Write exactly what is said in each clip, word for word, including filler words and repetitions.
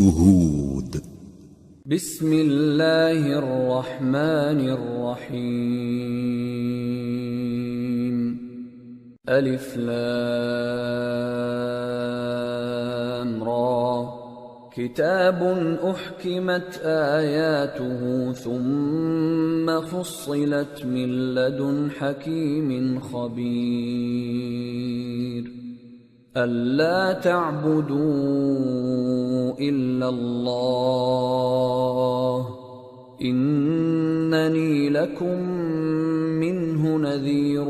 هود. بسم اللہ الرحمن الرحیم. الف لام را کتاب احکمت آیاته ثم فصلت من لدن حکیم خبیر. أَلَّا تَعْبُدُوا إِلَّا اللَّهَ إِنَّنِي لَكُمْ مِنْهُ نَذِيرٌ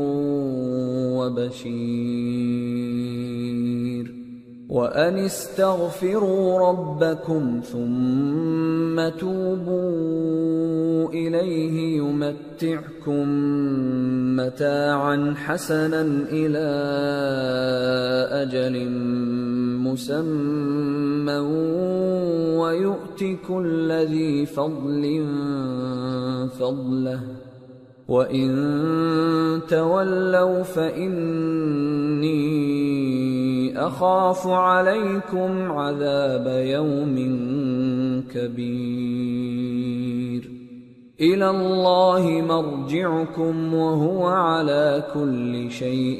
وَبَشِيرٌ. وَأَنِ اسْتَغْفِرُوا رَبَّكُمْ ثُمَّ تُوبُوا إِلَيْهِ يُمَتِّعْكُمْ مَتَاعًا حَسَنًا إِلَى أَجَلٍ مُّسَمًّى وَيُؤْتِ كُلَّ ذِي فَضْلٍ فَضْلَهُ وَإِن تَوَلَّوْا فَإِنِّي أَخَافُ عَلَيْكُمْ عَذَابَ يَوْمٍ كَبِيرٍ. إِلَى اللَّهِ مَرْجِعُكُمْ وَهُوَ عَلَى كُلِّ شَيْءٍ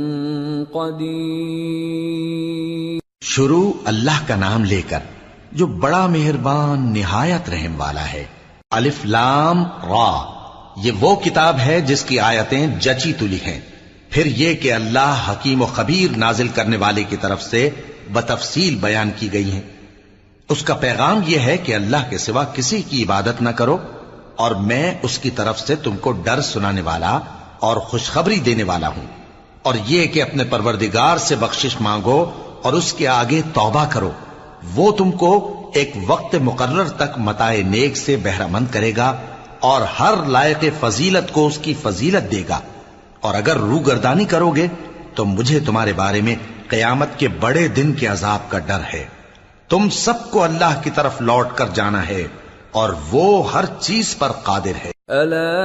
قَدِيرٌ. شروع اللہ کا نام لے کر جو بڑا مہربان نہایت رحم والا ہے. الف لام را، یہ وہ کتاب ہے جس کی آیتیں جچی تلی ہیں. پھر یہ کہ اللہ حکیم و خبیر نازل کرنے والے کی طرف سے بتفصیل بیان کی گئی ہیں. اس کا پیغام یہ ہے کہ اللہ کے سوا کسی کی عبادت نہ کرو، اور میں اس کی طرف سے تم کو ڈر سنانے والا اور خوشخبری دینے والا ہوں. اور یہ کہ اپنے پروردگار سے بخشش مانگو اور اس کے آگے توبہ کرو، وہ تم کو ایک وقت مقرر تک متاع نیک سے بہرہ مند کرے گا اور ہر لائق فضیلت کو اس کی فضیلت دے گا. اور اگر روگردانی کرو گے تو مجھے تمہارے بارے میں قیامت کے بڑے دن کے عذاب کا ڈر ہے. تم سب کو اللہ کی طرف لوٹ کر جانا ہے اور وہ ہر چیز پر قادر ہے. الا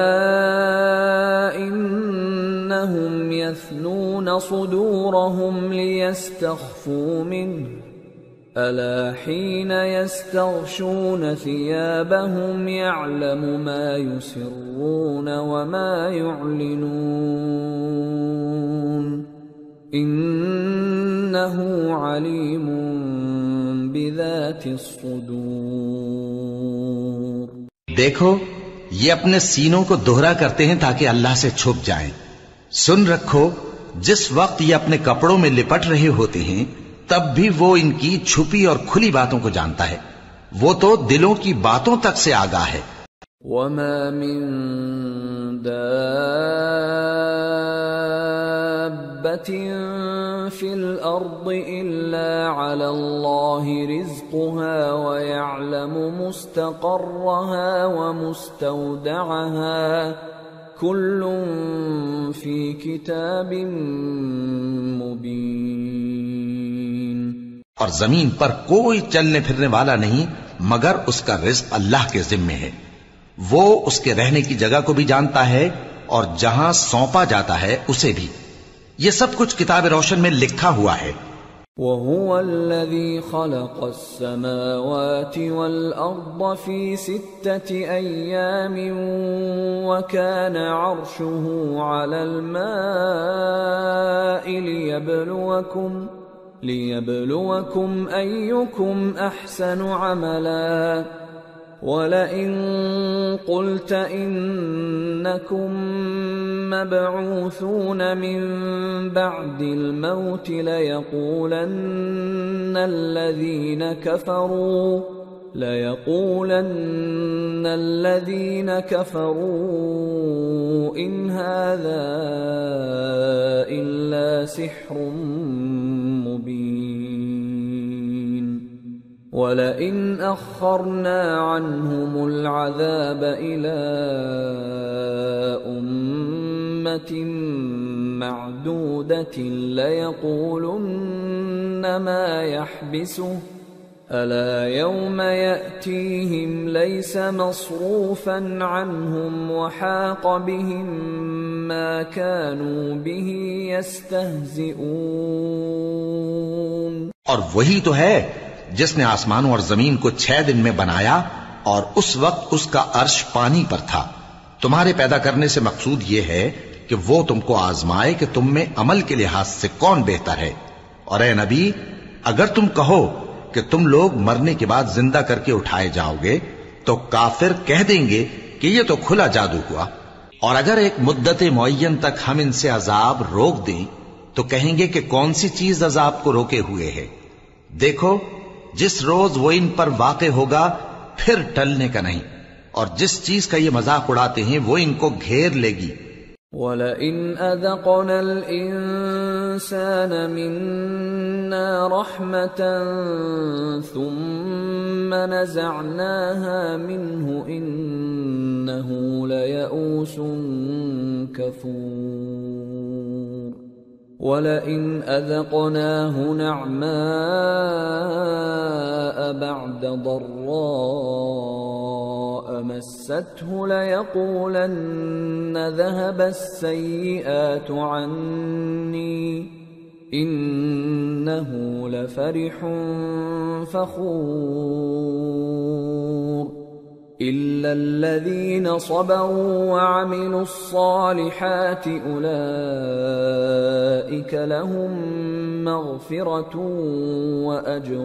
انہم یثنون صدورہم لیستخفوا منہ الا حین یستغشون ثیابہم یعلم ما یسرون وما یعلنون انہ علیم بذات الصدور. دیکھو یہ اپنے سینوں کو دوہرا کرتے ہیں تاکہ اللہ سے چھپ جائیں. سن رکھو جس وقت یہ اپنے کپڑوں میں لپٹ رہے ہوتے ہیں تب بھی وہ ان کی چھپی اور کھلی باتوں کو جانتا ہے. وہ تو دلوں کی باتوں تک سے آگاہ ہے. وما من دابة في الأرض إلا على الله رزقها ويعلم مستقرها ومستودعها كل في كتاب مبين. اور زمین پر کوئی چلنے پھرنے والا نہیں مگر اس کا رزق اللہ کے ذمے ہے. وہ اس کے رہنے کی جگہ کو بھی جانتا ہے اور جہاں سونپا جاتا ہے اسے بھی. یہ سب کچھ کتاب روشن میں لکھا ہوا ہے. وَهُوَ الَّذِي خَلَقَ السَّمَاوَاتِ وَالْأَرْضَ فِي سِتَّةِ أَيَّامٍ وَكَانَ عَرْشُهُ عَلَى الْمَاءِ لِيَبْلُوَكُمْ لِيَبْلُوَكُمْ أَيُّكُمْ أَحْسَنُ عَمَلًا وَلَئِن قُلْتَ إِنَّكُمْ مَبْعُوثُونَ مِن بَعْدِ الْمَوْتِ لَيَقُولَنَّ الَّذِينَ كَفَرُوا لَيَقُولَنَّ الَّذِينَ كَفَرُوا إِنْ هَذَا إِلَّا سِحْرٌ مُبِينٌ. وَلَئِنْ أَخَّرْنَا عَنْهُمُ الْعَذَابَ إِلَىٰ أُمَّةٍ مَّعْدُودَةٍ لَيَقُولُنَّ مَا يَحْبِسُهُ أَلَا يَوْمَ يَأْتِيهِمْ لَيْسَ مَصْرُوفًا عَنْهُمْ وَحَاقَ بِهِم مَّا كَانُوا بِهِ يَسْتَهْزِئُونَ. اور وہی تو ہے جس نے آسمانوں اور زمین کو چھ دن میں بنایا اور اس وقت اس کا عرش پانی پر تھا. تمہارے پیدا کرنے سے مقصود یہ ہے کہ وہ تم کو آزمائے کہ تم میں عمل کے لحاظ سے کون بہتر ہے. اور اے نبی، اگر تم کہو کہ تم لوگ مرنے کے بعد زندہ کر کے اٹھائے جاؤ گے تو کافر کہہ دیں گے کہ یہ تو کھلا جادو ہوا. اور اگر ایک مدت معین تک ہم ان سے عذاب روک دیں تو کہیں گے کہ کون سی چیز عذاب کو روکے ہوئے ہے. دیکھو، جس روز وہ ان پر واقع ہوگا پھر ٹلنے کا نہیں، اور جس چیز کا یہ مذاق اڑاتے ہیں وہ ان کو گھیر لے گی. وَلَئِنْ أَذَقْنَا الْإِنسَانَ مِنَّا رَحْمَةً ثُمَّ نَزَعْنَاهَا مِنْهُ إِنَّهُ لَيَئُوسٌ كَفُورٌ. وَلَئِنْ أَذَقْنَاهُ نَعْمَاءَ بَعْدَ ضَرَّاءَ مَسَّتْهُ لَيَقُولَنَّ ذَهَبَ السَّيِّئَاتُ عَنِّي إِنَّهُ لَفَرِحٌ فَخُورٌ. إِلَّا الَّذِينَ صَبَرُوا وَعَمِلُوا الصَّالِحَاتِ أُولَئِكَ لَهُم مَّغْفِرَةٌ وَأَجْرٌ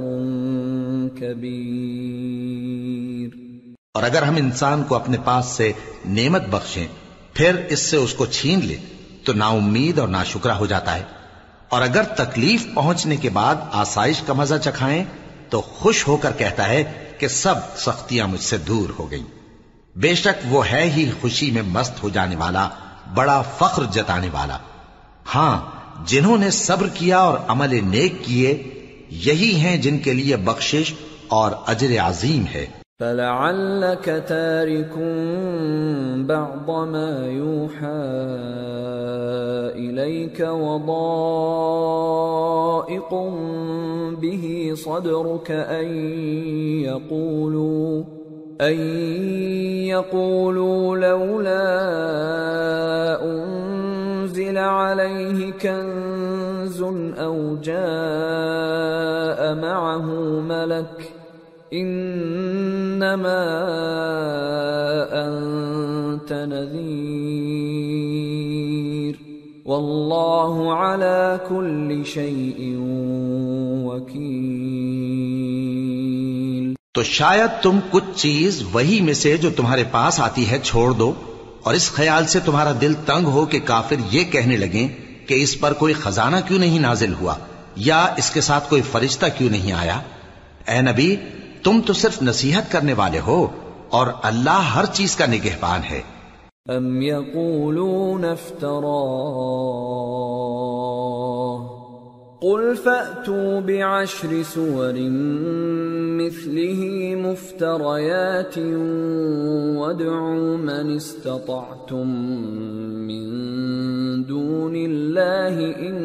كَبِيرٌ. اور اگر ہم انسان کو اپنے پاس سے نعمت بخشیں پھر اس سے اس کو چھین لیں تو نا امید اور ناشکرا ہو جاتا ہے. اور اگر تکلیف پہنچنے کے بعد آسائش کا مزہ چکھائیں تو خوش ہو کر کہتا ہے کہ سب سختیاں مجھ سے دور ہو گئیں. بے شک وہ ہے ہی خوشی میں مست ہو جانے والا، بڑا فخر جتانے والا. ہاں، جنہوں نے صبر کیا اور عمل نیک کیے یہی ہیں جن کے لیے بخشش اور اجر عظیم ہے. فَلَعَلَّكَ تَارِكٌ بَعْضَ مَا يُوحَى إِلَيْكَ وَضَائِقٌ بِهِ صَدْرُكَ أَن يَقُولُوا أَن يَقُولُوا لَوْلَا أُنزِلَ عَلَيْهِ كَنزٌ أَوْ جَاءَ مَعَهُ مَلَكٌ انما انت نذیر واللہ علی کل شیء وکیل. تو شاید تم کچھ چیز وہی میں سے جو تمہارے پاس آتی ہے چھوڑ دو، اور اس خیال سے تمہارا دل تنگ ہو کہ کافر یہ کہنے لگیں کہ اس پر کوئی خزانہ کیوں نہیں نازل ہوا یا اس کے ساتھ کوئی فرشتہ کیوں نہیں آیا. اے نبی، تم تو صرف نصیحت کرنے والے ہو اور اللہ ہر چیز کا نگہبان ہے. ام یقولون افتراہ قل فأتوا بعشر سور مثله مفتریات وادعوا من استطعتم من دون اللہ ان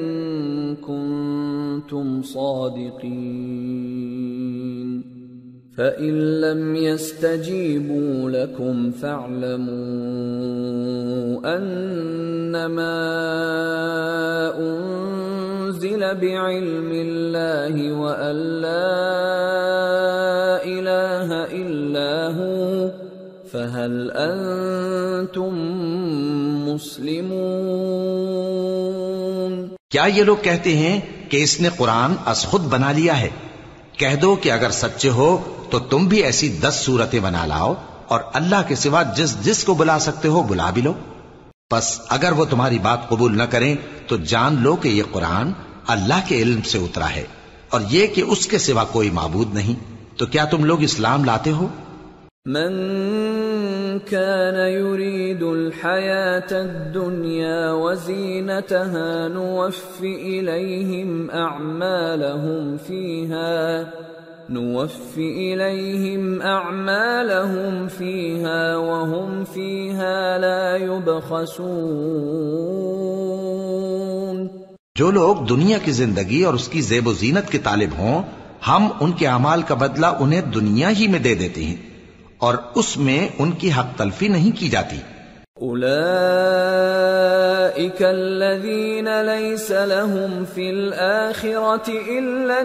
کنتم صادقین. فَإِن لَّمْ يَسْتَجِيبُوا لَكُمْ فَاعْلَمُوا أَنَّمَا أُنزِلَ بِعِلْمِ اللَّهِ وَأَن لَّا إِلَٰهَ إِلَّا هُوَ فَهَلْ أَنتُم مُّسْلِمُونَ. کیا یہ لوگ کہتے ہیں کہ اس نے قرآن از خود بنا لیا ہے؟ کہہ دو کہ اگر سچے ہو تو تم بھی ایسی دس صورتیں بنا لاؤ اور اللہ کے سوا جس جس کو بلا سکتے ہو بلا بھی لو. پس اگر وہ تمہاری بات قبول نہ کریں تو جان لو کہ یہ قرآن اللہ کے علم سے اترا ہے اور یہ کہ اس کے سوا کوئی معبود نہیں. تو کیا تم لوگ اسلام لاتے ہو؟ من كان يريد الحياة الدنيا وزينتها نوفي إليهم أعمالهم فيها نوفي إليهم أعمالهم فيها وهم فيها لا يبخسون. جو لوگ دنیا کی زندگی اور اس کی زیب و زینت کے طالب ہوں ہم ان کے اعمال کا بدلہ انہیں دنیا ہی میں دے دیتے ہیں اور اس میں ان کی حق تلفی نہیں کی جاتی. أولئك الذين ليس لهم في الآخرة إلا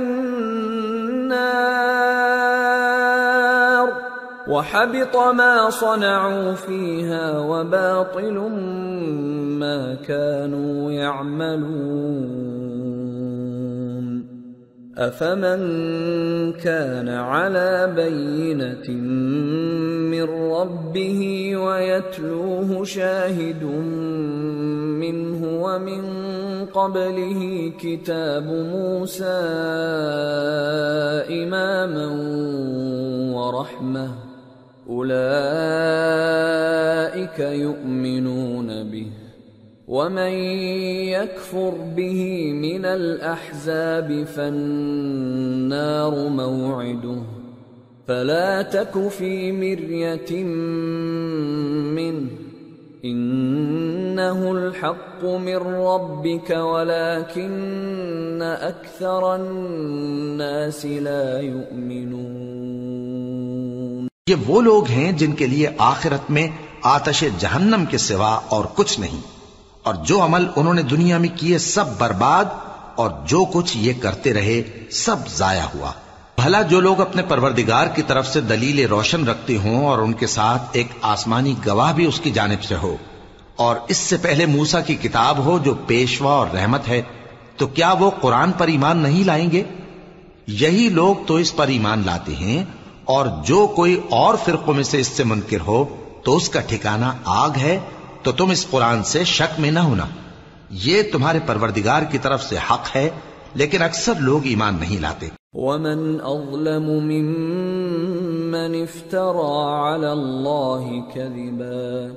النار وحبط ما صنعوا فيها وباطل ما كانوا يعملون أفمن كان على بينة من ربه ويتلوه شاهد منه ومن قبله كتاب موسى إماما ورحمة أولئك يؤمنون به ومن يكفر به من الأحزاب فالنار موعده فلا تك في مرية منه إنه الحق من ربك ولكن أكثر الناس لا يؤمنون. یہ وہ لوگ ہیں جن کے لیے آخرت میں آتش جہنم کے سوا اور کچھ نہیں، اور جو عمل انہوں نے دنیا میں کیے سب برباد، اور جو کچھ یہ کرتے رہے سب ضائع ہوا. بھلا جو لوگ اپنے پروردگار کی طرف سے دلیل روشن رکھتے ہوں اور ان کے ساتھ ایک آسمانی گواہ بھی اس کی جانب سے ہو، اور اس سے پہلے موسیٰ کی کتاب ہو جو پیشوا اور رحمت ہے، تو کیا وہ قرآن پر ایمان نہیں لائیں گے؟ یہی لوگ تو اس پر ایمان لاتے ہیں، اور جو کوئی اور فرقوں میں سے اس سے منکر ہو تو اس کا ٹھکانہ آگ ہے. تو تم اس قرآن سے شک میں نہ ہونا، یہ تمہارے پروردگار کی طرف سے حق ہے، لیکن اکثر لوگ ایمان نہیں لاتے. ومن أظلم ممن افترى على الله كذبا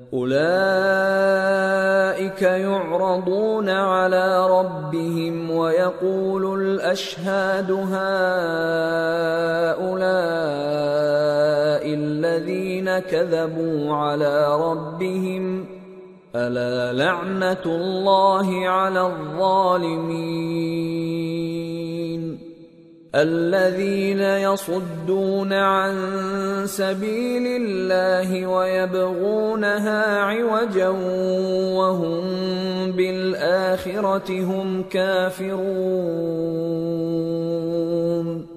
أولئك يعرضون على ربهم ويقول الأشهاد هؤلاء الذين كذبوا على ربهم ألا لعنة الله على الظالمين الذين يصدون عن سبيل الله ويبغونها عوجا وهم بالآخرة هم كافرون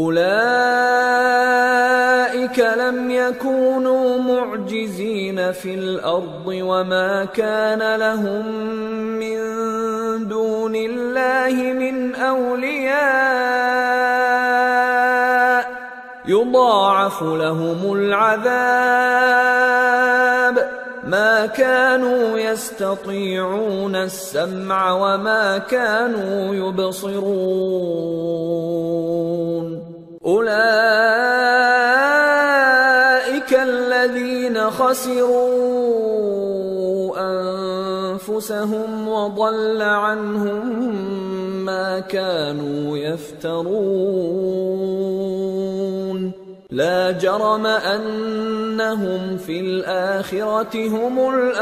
أولئك لم يكونوا معجزين في الأرض وما كان لهم من دون الله من أولياء يضاعف لهم العذاب ما كانوا يستطيعون السمع وما كانوا يبصرون أولئك الذين خسروا أنفسهم وضل عنهم ما كانوا يفترون لا جرم أنهم في الآخرة هم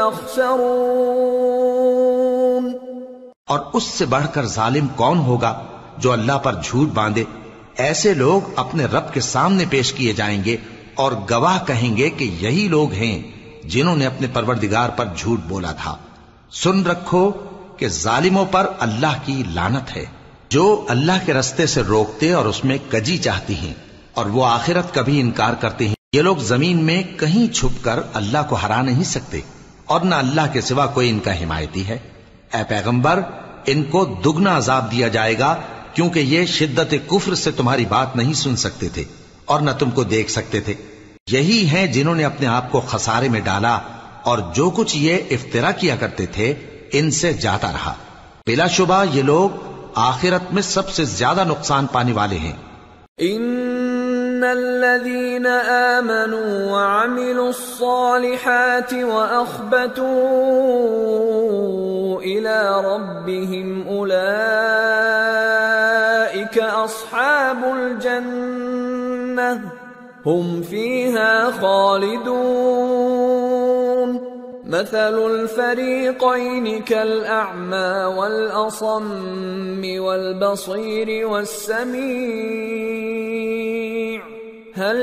الأخسرون. اور اس سے بڑھ کر ظالم کون ہوگا جو اللہ پر جھوٹ باندھے؟ ایسے لوگ اپنے رب کے سامنے پیش کیے جائیں گے اور گواہ کہیں گے کہ یہی لوگ ہیں جنہوں نے اپنے پروردگار پر جھوٹ بولا تھا. سن رکھو کہ ظالموں پر اللہ کی لعنت ہے، جو اللہ کے رستے سے روکتے اور اس میں کجی چاہتی ہیں اور وہ آخرت کا بھی انکار کرتے ہیں. یہ لوگ زمین میں کہیں چھپ کر اللہ کو ہرا نہیں سکتے، اور نہ اللہ کے سوا کوئی ان کا حمایتی ہے. اے پیغمبر، ان کو دگنا عذاب دیا جائے گا، کیونکہ یہ شدت کفر سے تمہاری بات نہیں سن سکتے تھے اور نہ تم کو دیکھ سکتے تھے. یہی ہیں جنہوں نے اپنے آپ کو خسارے میں ڈالا، اور جو کچھ یہ افترا کیا کرتے تھے ان سے جاتا رہا. بلا شبہ یہ لوگ آخرت میں سب سے زیادہ نقصان پانے والے ہیں. ان الذين آمنوا وعملوا الصالحات واخبتوا الى ربهم اولئك اصحاب الجنة هم فيها خالدون. مثل الفريقين كالأعمى والأصم والبصير والسميع هل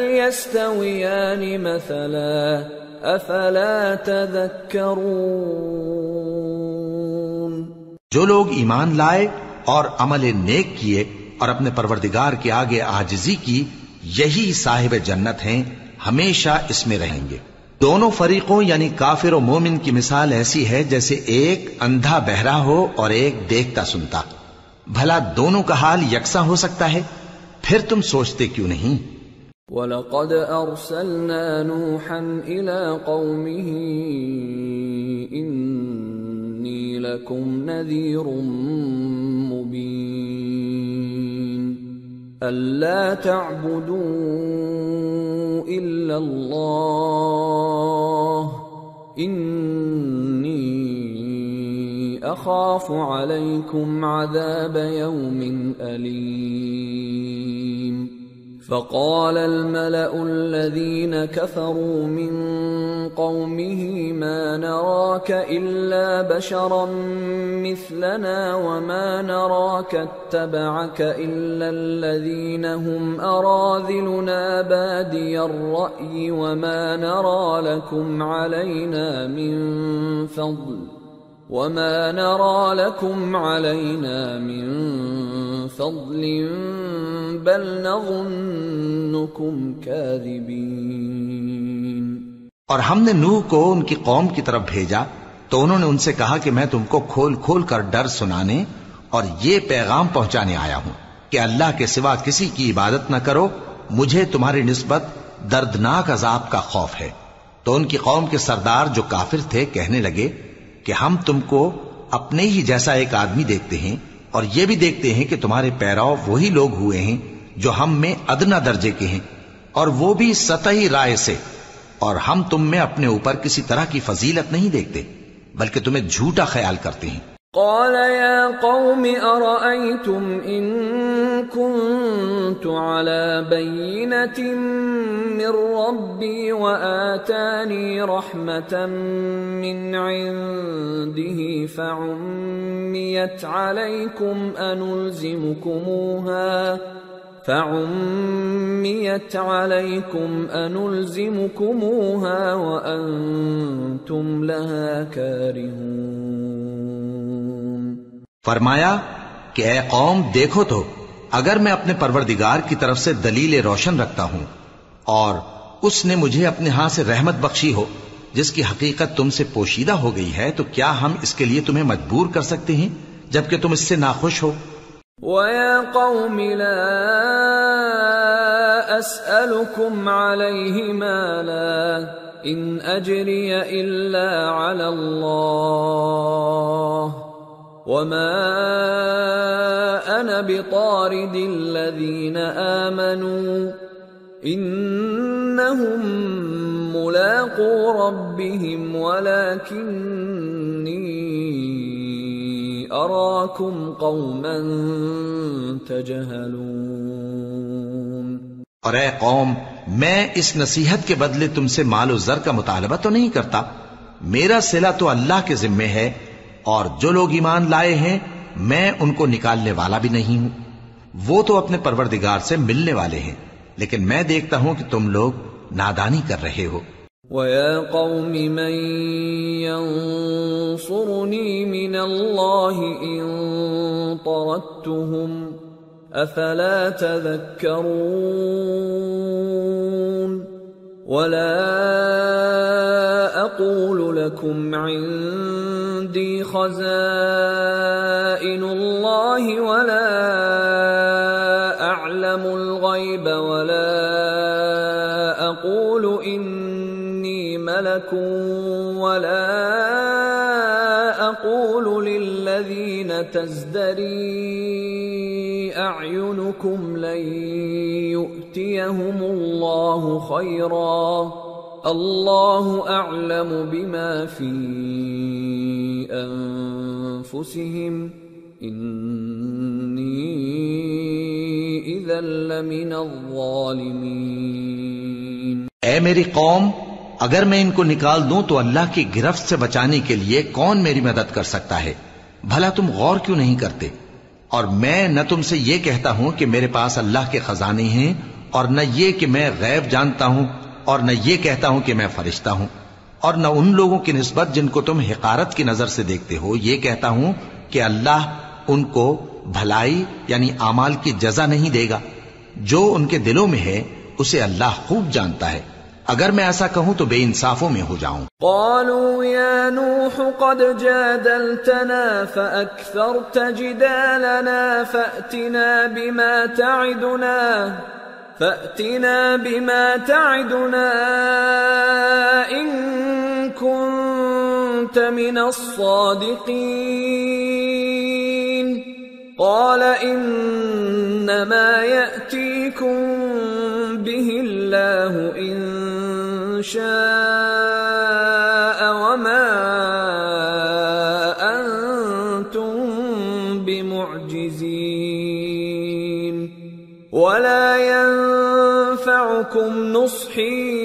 يستويان مثلا أفلا تذكرون. جو لوگ ایمان لائے اور عمل نیک کیے اور اپنے پروردگار کے آگے عاجزی کی، یہی صاحب جنت ہیں، ہمیشہ اس میں رہیں گے۔ دونوں فریقوں یعنی کافر و مومن کی مثال ایسی ہے جیسے ایک اندھا بہرا ہو اور ایک دیکھتا سنتا۔ بھلا دونوں کا حال یکساں ہو سکتا ہے؟ پھر تم سوچتے کیوں نہیں؟ وَلَقَدْ أَرْسَلْنَا نُوحًا إِلَىٰ قَوْمِهِ إِنِّي لَكُمْ نَذِيرٌ مُّبِينٌ أَلَّا تَعْبُدُوا إِلَّا اللَّهَ إِنِّي أَخَافُ عَلَيْكُمْ عَذَابَ يَوْمٍ أَلِيمٍ فقال الملأ الذين كفروا من قومه ما نراك إلا بشرا مثلنا وما نراك اتبعك إلا الذين هم أراذلنا بادي الرأي وما نرى لكم علينا من فضل وما نرى لكم علينا من فضل بل نظنكم كاذبين۔ اور ہم نے نوح کو ان کی قوم کی طرف بھیجا تو انہوں نے ان سے کہا کہ میں تم کو کھول کھول کر ڈر سنانے اور یہ پیغام پہنچانے آیا ہوں کہ اللہ کے سوا کسی کی عبادت نہ کرو، مجھے تمہاری نسبت دردناک عذاب کا خوف ہے۔ تو ان کی قوم کے سردار جو کافر تھے کہنے لگے کہ ہم تم کو اپنے ہی جیسا ایک آدمی دیکھتے ہیں اور یہ بھی دیکھتے ہیں کہ تمہارے پیراؤ وہی لوگ ہوئے ہیں جو ہم میں ادنا درجے کے ہیں اور وہ بھی سطحی رائے سے، اور ہم تم میں اپنے اوپر کسی طرح کی فضیلت نہیں دیکھتے بلکہ تمہیں جھوٹا خیال کرتے ہیں۔ قال يا قوم أرأيتم إن كنت على بينة من ربي وآتاني رحمة من عنده فعميت عليكم أنلزمكموها فعميت عليكم أنلزمكموها وأنتم لها كارهون۔ فرمایا کہ اے قوم دیکھو تو اگر میں اپنے پروردگار کی طرف سے دلیل روشن رکھتا ہوں اور اس نے مجھے اپنے ہاں سے رحمت بخشی ہو جس کی حقیقت تم سے پوشیدہ ہو گئی ہے، تو کیا ہم اس کے لیے تمہیں مجبور کر سکتے ہیں جبکہ تم اس سے ناخوش ہو؟ وَيَا قَوْمِ لَا أَسْأَلُكُمْ عَلَيْهِ مَالًا إِنْ أَجْرِيَ إِلَّا عَلَى اللَّهِ وَمَا أَنَا بِطَارِدِ الَّذِينَ آمَنُوا إِنَّهُمْ مُلَاقُو رَبِّهِمْ وَلَكِنِّي أَرَاكُمْ قَوْمًا تَجْهَلُونَ۔ اور اے قوم، میں اس نصیحت کے بدلے تم سے مال و زر کا مطالبہ تو نہیں کرتا، میرا صلہ تو اللہ کے ذمے ہے، اور جو لوگ ایمان لائے ہیں میں ان کو نکالنے والا بھی نہیں ہوں، وہ تو اپنے پروردگار سے ملنے والے ہیں، لیکن میں دیکھتا ہوں کہ تم لوگ نادانی کر رہے ہو۔ وَيَا قَوْمِ مَن يَنصُرُنِي مِنَ اللَّهِ إِن طَرَدتُّهُمْ أَفَلَا تَذَكَّرُونَ وَلَا أَقُولُ لَكُمْ عِندِي خَزَائِنُ اللَّهِ وَلَا أَعْلَمُ الْغَيْبَ وَلَا أَقُولُ إِنِّي مَلَكٌ وَلَا أَقُولُ لِلَّذِينَ تَزْدَرِي أَعْيُنُكُمْ لَن يُؤْتِيَهُمُ اللَّهُ خَيْرًا اللَّهُ أَعْلَمُ بِمَا فِي أَنفُسِهِمْ إِنِّي إِذًا لَّمِنَ الظَّالِمِينَ۔ اے میری قوم، اگر میں ان کو نکال دوں تو اللہ کی گرفت سے بچانے کے لیے کون میری مدد کر سکتا ہے؟ بھلا تم غور کیوں نہیں کرتے؟ اور میں نہ تم سے یہ کہتا ہوں کہ میرے پاس اللہ کے خزانے ہیں، اور نہ یہ کہ میں غیب جانتا ہوں، اور نہ یہ کہتا ہوں کہ میں فرشتہ ہوں، اور نہ ان لوگوں کی نسبت جن کو تم حقارت کی نظر سے دیکھتے ہو یہ کہتا ہوں کہ اللہ ان کو بھلائی یعنی اعمال کی جزا نہیں دے گا؟ جو ان کے دلوں میں ہے اسے اللہ خوب جانتا ہے. اگر میں ایسا کہوں تو بے انصافوں میں ہو جاؤں. قالوا يا نوح قد جادلتنا فأكثرت جدالنا فأتنا بما تعدنا فأتنا بما تعدنا إن كنت من الصادقين قال إنما يأتيكم به الله إن شاء وما أنتم بمعجزين ولا ينفعكم نصحي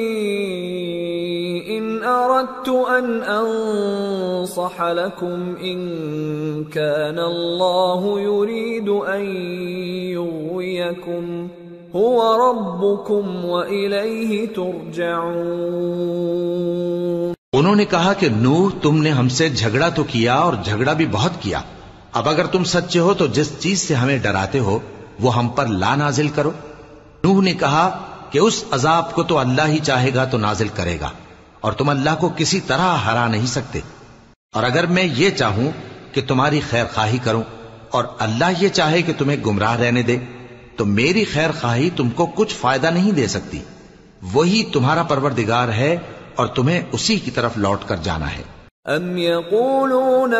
إن أردت أن أنصح لكم إن كان الله يريد أن يغويكم هو ربكم وإليه ترجعون. انہوں نے کہا کہ نوح تم نے ہم سے جھگڑا تو کیا اور جھگڑا بھی بہت کیا. اب اگر تم سچے ہو تو جس چیز سے ہمیں ڈراتے ہو وہ ہم پر لا نازل کرو. نوح نے کہا کہ اس عذاب کو تو اللہ ہی چاہے گا تو نازل کرے گا اور تم اللہ کو کسی طرح ہرا نہیں سکتے. اور اگر میں یہ چاہوں کہ تمہاری خیر خواہی کروں اور اللہ یہ چاہے کہ تمہیں گمراہ رہنے دے تو میری خیر خواہی تم کو کچھ فائدہ نہیں دے سکتی. وہی تمہارا پروردگار ہے اور تمہیں اسی کی طرف لوٹ کر جانا ہے. ام یقولون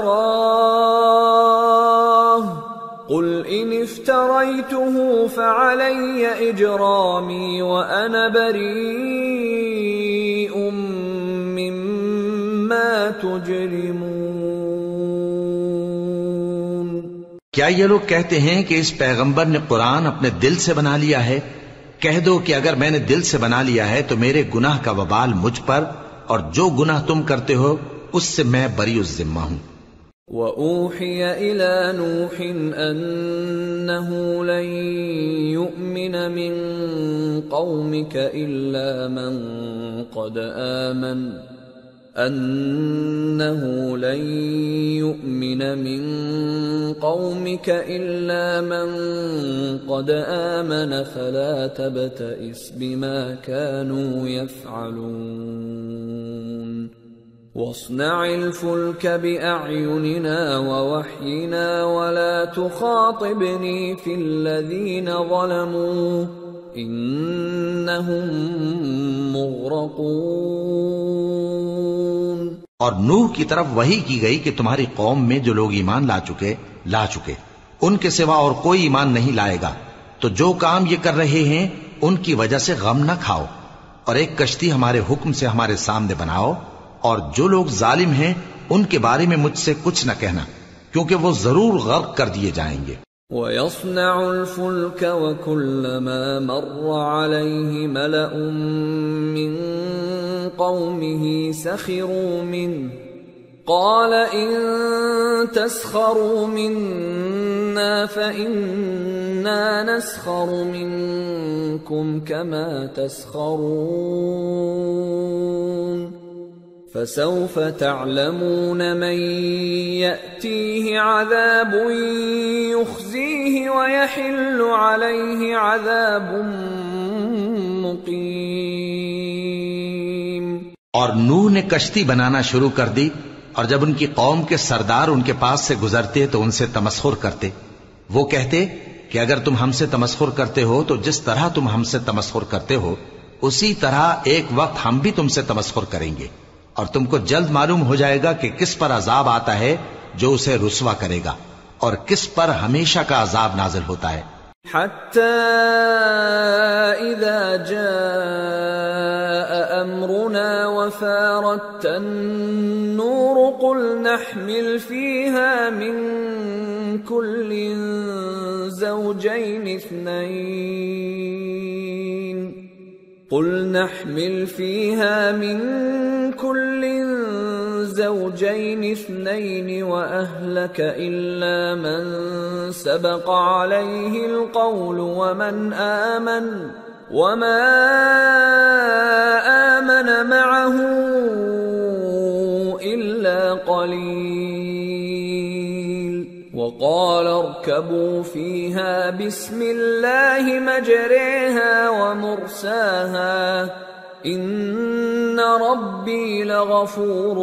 افتراہ قل ان افتریته فعلی اجرامی وانا بریء مما تجرمون. کیا یہ لوگ کہتے ہیں کہ اس پیغمبر نے قرآن اپنے دل سے بنا لیا ہے؟ کہہ دو کہ اگر میں نے دل سے بنا لیا ہے تو میرے گناہ کا وبال مجھ پر اور جو گناہ تم کرتے ہو اس سے میں بری الذمہ ہوں. وَأُوحِيَ إِلَى نُوحٍ أَنَّهُ لَن يُؤْمِنَ مِن قَوْمِكَ إِلَّا مَن قَدْ آمَنَ أَنَّهُ لَن يُؤْمِنَ مِن قَوْمِكَ إِلَّا مَن قَدْ آمَنَ فَلَا تَبْتَئِسْ بِمَا كَانُوا يَفْعَلُونَ وَاصْنَعِ الْفُلْكَ بِأَعْيُنِنَا وَوَحْيِنَا وَلَا تُخَاطِبْنِي فِي الَّذِينَ ظَلَمُوا إِنَّهُمْ مُغْرَقُونَ. اور نوح کی طرف وحی کی گئی کہ تمہاری قوم میں جو لوگ ایمان لا چکے لا چکے ان کے سوا اور کوئی ایمان نہیں لائے گا. تو جو کام یہ کر رہے ہیں ان کی وجہ سے غم نہ کھاؤ اور ایک کشتی ہمارے حکم سے ہمارے سامنے بناؤ اور جو لوگ ظالم ہیں ان کے بارے میں مجھ سے کچھ نہ کہنا کیونکہ وہ ضرور غرق کر دیے جائیں گے. وَيَصْنَعُ الْفُلْكَ وَكُلَّمَا مَرَّ عَلَيْهِ مَلَأٌ مِّن قَوْمِهِ سَخِرُوا مِنْهُ قَالَ إِن تَسْخَرُوا مِنَّا فَإِنَّا نَسْخَرُ مِنكُمْ كَمَا تَسْخَرُونَ فَسَوْفَ تَعْلَمُونَ مَن يَأْتِيهِ عَذَابٌ يُخْزِيهِ وَيَحِلُّ عَلَيْهِ عَذَابٌ مُقِيمٌ. اور نوح نے کشتی بنانا شروع کر دی اور جب ان کی قوم کے سردار ان کے پاس سے گزرتے تو ان سے تمسخر کرتے. وہ کہتے کہ اگر تم ہم سے تمسخر کرتے ہو تو جس طرح تم ہم سے تمسخر کرتے ہو اسی طرح ایک وقت ہم بھی تم سے تمسخر کریں گے اور تم کو جلد معلوم ہو جائے گا کہ کس پر عذاب آتا ہے جو اسے رسوا کرے گا اور کس پر ہمیشہ کا عذاب نازل ہوتا ہے. حَتَّى إِذَا جَاءَ أَمْرُنَا وَفَارَتِ النُّورُ قُلْ نَحْمِلْ فِيهَا مِن كُلٍّ زَوْجَيْنِ اثْنَيْنِ قُلْ نَحْمِلْ فِيهَا مِن كُلٍّ زَوْجَيْنِ اثْنَيْنِ وَأَهْلَكَ إِلَّا مَن سَبَقَ عَلَيْهِ الْقَوْلُ وَمَنْ آمَنَ وَمَا آمَنَ مَعَهُ إِلَّا قَلِيلٌ. فاركبوا فيها بسم الله مجريها ومرساها ان ربی لغفور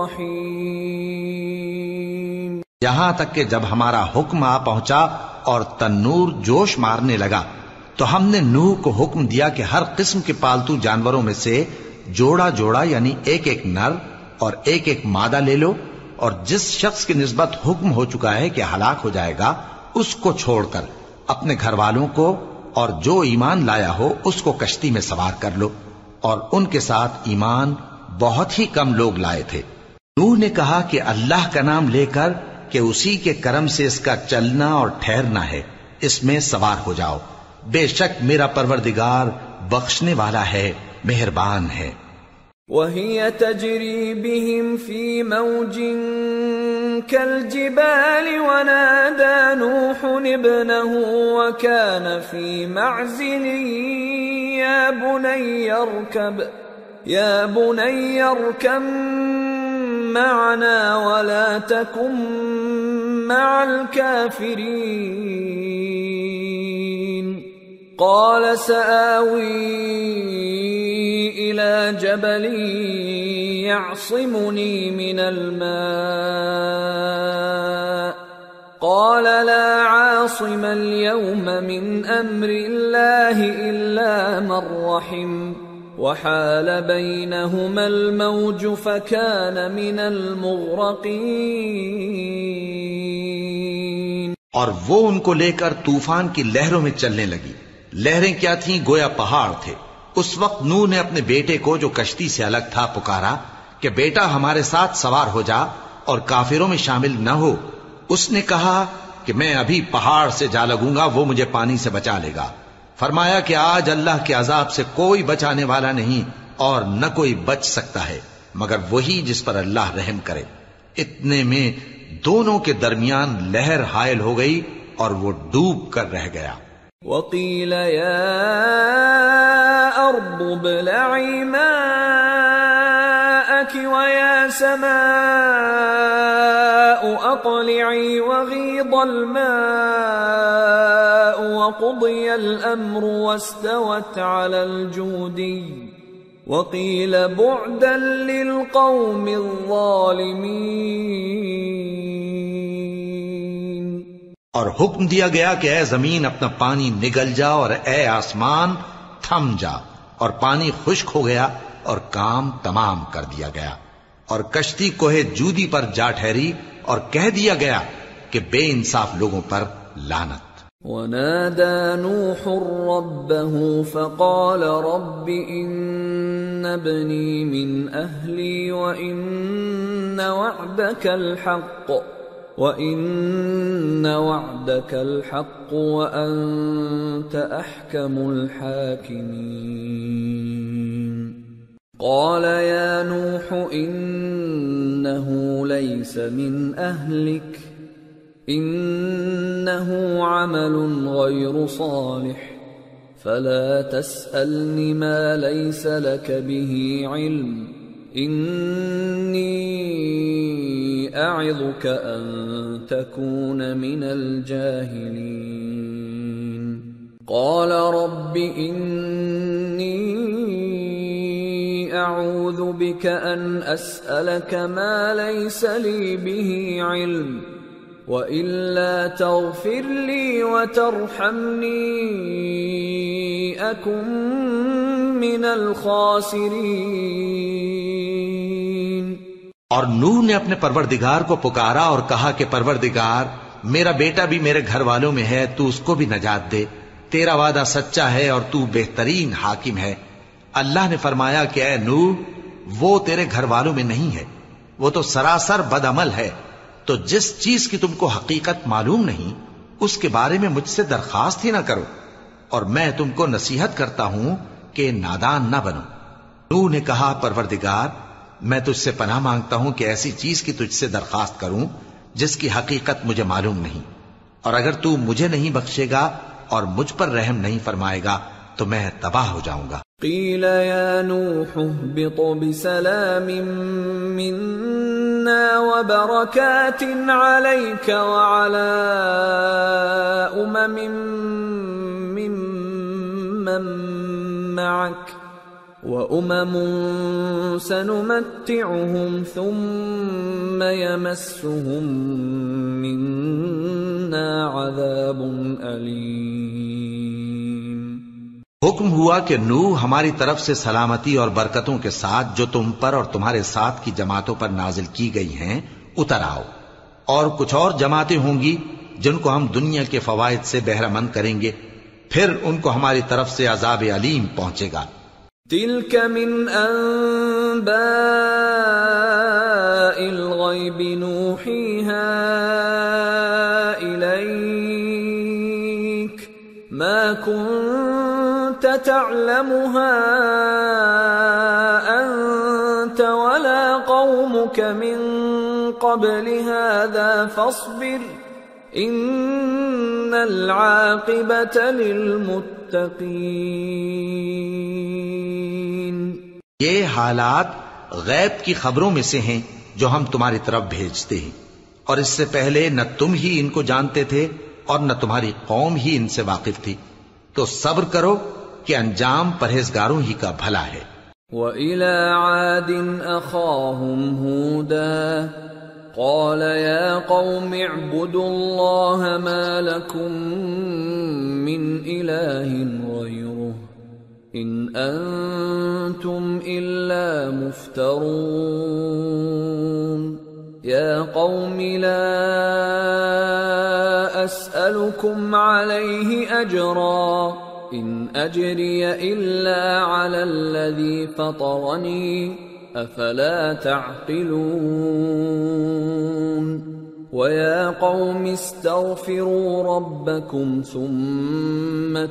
رحیم. یہاں تک کہ جب ہمارا حکم آ پہنچا اور تنور جوش مارنے لگا تو ہم نے نوح کو حکم دیا کہ ہر قسم کے پالتو جانوروں میں سے جوڑا جوڑا یعنی ایک ایک نر اور ایک ایک مادہ لے لو، اور جس شخص کی نسبت حکم ہو چکا ہے کہ ہلاک ہو جائے گا اس کو چھوڑ کر اپنے گھر والوں کو اور جو ایمان لایا ہو اس کو کشتی میں سوار کر لو. اور ان کے ساتھ ایمان بہت ہی کم لوگ لائے تھے. نوح نے کہا کہ اللہ کا نام لے کر کہ اسی کے کرم سے اس کا چلنا اور ٹھہرنا ہے، اس میں سوار ہو جاؤ، بے شک میرا پروردگار بخشنے والا ہے، مہربان ہے. وَهِيَ تَجْرِي بِهِمْ فِي مَوْجٍ كَالْجِبَالِ وَنَادَى نُوحٌ ابْنَهُ وَكَانَ فِي مَعْزِلٍ يَا بُنَيَّ ارْكَبْ يَا بُنَيَّ ارْكَبْ مَعَنَا وَلَا تَكُن مَّعَ الْكَافِرِينَ. قَالَ سَآوِي إِلَى جَبَلٍ يَعْصِمُنِي مِنَ الْمَاءِ قَالَ لَا عَاصِمَ الْيَوْمَ مِنْ أَمْرِ اللَّهِ إِلَّا مَنْ رَحِمَ وَحَالَ بَيْنَهُمَا الْمَوْجُ فَكَانَ مِنَ الْمُغْرَقِينَ. اور وہ ان کو لے کر طوفان کی لہروں میں چلنے لگی. لہریں کیا تھیں؟ گویا پہاڑ تھے. اس وقت نوح نے اپنے بیٹے کو جو کشتی سے الگ تھا پکارا کہ بیٹا ہمارے ساتھ سوار ہو جا اور کافروں میں شامل نہ ہو. اس نے کہا کہ میں ابھی پہاڑ سے جا لگوں گا، وہ مجھے پانی سے بچا لے گا. فرمایا کہ آج اللہ کے عذاب سے کوئی بچانے والا نہیں اور نہ کوئی بچ سکتا ہے مگر وہی جس پر اللہ رحم کرے. اتنے میں دونوں کے درمیان لہر حائل ہو گئی اور وہ ڈوب کر رہ گیا. وَقِيلَ يَا أَرْضُ ابْلَعِي مَاءَكِ وَيَا سَمَاءُ أَقْلِعِي وَغِيضَ الْمَاءُ وَقُضِيَ الْأَمْرُ وَاسْتَوَتْ عَلَى الْجُودِيِّ وَقِيلَ بُعْدًا لِلْقَوْمِ الظَّالِمِينَ. اور حکم دیا گیا کہ اے زمین اپنا پانی نگل جا اور اے آسمان تھم جا، اور پانی خشک ہو گیا اور کام تمام کر دیا گیا. اور کشتی کوہ جودی پر جا ٹھہری اور کہہ دیا گیا کہ بے انصاف لوگوں پر لعنت. وَنَادَى نُوحٌ رَبَّهُ فَقَالَ رَبِّ إِنَّ ابْنِي مِنْ أَهْلِي وَإِنَّ وَعْدَكَ الْحَقُّ وَإِنَّ وَعْدَكَ الْحَقُّ وَأَنْتَ أَحْكَمُ الْحَاكِمِينَ. قَالَ يَا نُوحُ إِنَّهُ لَيْسَ مِنْ أَهْلِكَ إِنَّهُ عَمَلٌ غَيْرُ صَالِحٍ فَلَا تَسْأَلْنِ مَا لَيْسَ لَكَ بِهِ عِلْمٌ إِنِّي أَعِظُكَ أَن تَكُونَ مِنَ الْجَاهِلِينَ. قَالَ رَبِّ إِنِّي أَعُوذُ بِكَ أَنْ أَسْأَلَكَ مَا لَيْسَ لِي بِهِ عِلْمٌ وَإِلَّا تَغْفِرْ لِي وَتَرْحَمْنِي أَكُنْ مِنَ الْخَاسِرِينَ. اور نوح نے اپنے پروردگار کو پکارا اور کہا کہ پروردگار میرا بیٹا بھی میرے گھر والوں میں ہے، تو اس کو بھی نجات دے. تیرا وعدہ سچا ہے اور تو بہترین حاکم ہے. اللہ نے فرمایا کہ اے نوح وہ تیرے گھر والوں میں نہیں ہے، وہ تو سراسر بد عمل ہے. تو جس چیز کی تم کو حقیقت معلوم نہیں اس کے بارے میں مجھ سے درخواست ہی نہ کرو، اور میں تم کو نصیحت کرتا ہوں کہ نادان نہ بنو. نوح نے کہا پروردگار میں تجھ سے پناہ مانگتا ہوں کہ ایسی چیز کی تجھ سے درخواست کروں جس کی حقیقت مجھے معلوم نہیں، اور اگر تو مجھے نہیں بخشے گا اور مجھ پر رحم نہیں فرمائے گا تو میں تباہ ہو جاؤں گا. قیل یا نوح اهبط بسلام منا وبركات عليك وعلى أمم ممن معك وأمم سنمتعهم ثم يمسهم منا عذاب أليم۔ حکم ہوا کہ نوح ہماری طرف سے سلامتی اور برکتوں کے ساتھ جو تم پر اور تمہارے ساتھ کی جماعتوں پر نازل کی گئی ہیں اتر آؤ، اور کچھ اور جماعتیں ہوں گی جن کو ہم دنیا کے فوائد سے بہرہ مند کریں گے، پھر ان کو ہماری طرف سے عذاب علیم پہنچے گا۔ تلك من أنباء الغيب نوحيها إليك ما كنت تعلمها أنت ولا قومك من قبل هذا فاصبر إن العاقبة للمتقين۔ یہ حالات غیب کی خبروں میں سے ہیں جو ہم تمہاری طرف بھیجتے ہیں، اور اس سے پہلے نہ تم ہی ان کو جانتے تھے اور نہ تمہاری قوم ہی ان سے واقف تھی، تو صبر کرو کہ انجام پرہیزگاروں ہی کا بھلا ہے۔ وَإِلَى عَادٍ أَخَاهُمْ هُودًا قَالَ يَا قَوْمِ اعْبُدُوا اللَّهَ مَا لَكُمْ مِنْ إِلَٰهٍ غَيْرُهُ إِنْ أَنْتُمْ إِلَّا مُفْتَرُونَ يَا قَوْمِ لَا أَسْأَلُكُمْ عَلَيْهِ أَجْرًا إِنْ أَجْرِيَ إِلَّا عَلَى الَّذِي فَطَرَنِي أَفَلَا تَعْقِلُونَ وَيَا قَوْمِ اسْتَغْفِرُوا رَبَّكُمْ ثُمَّ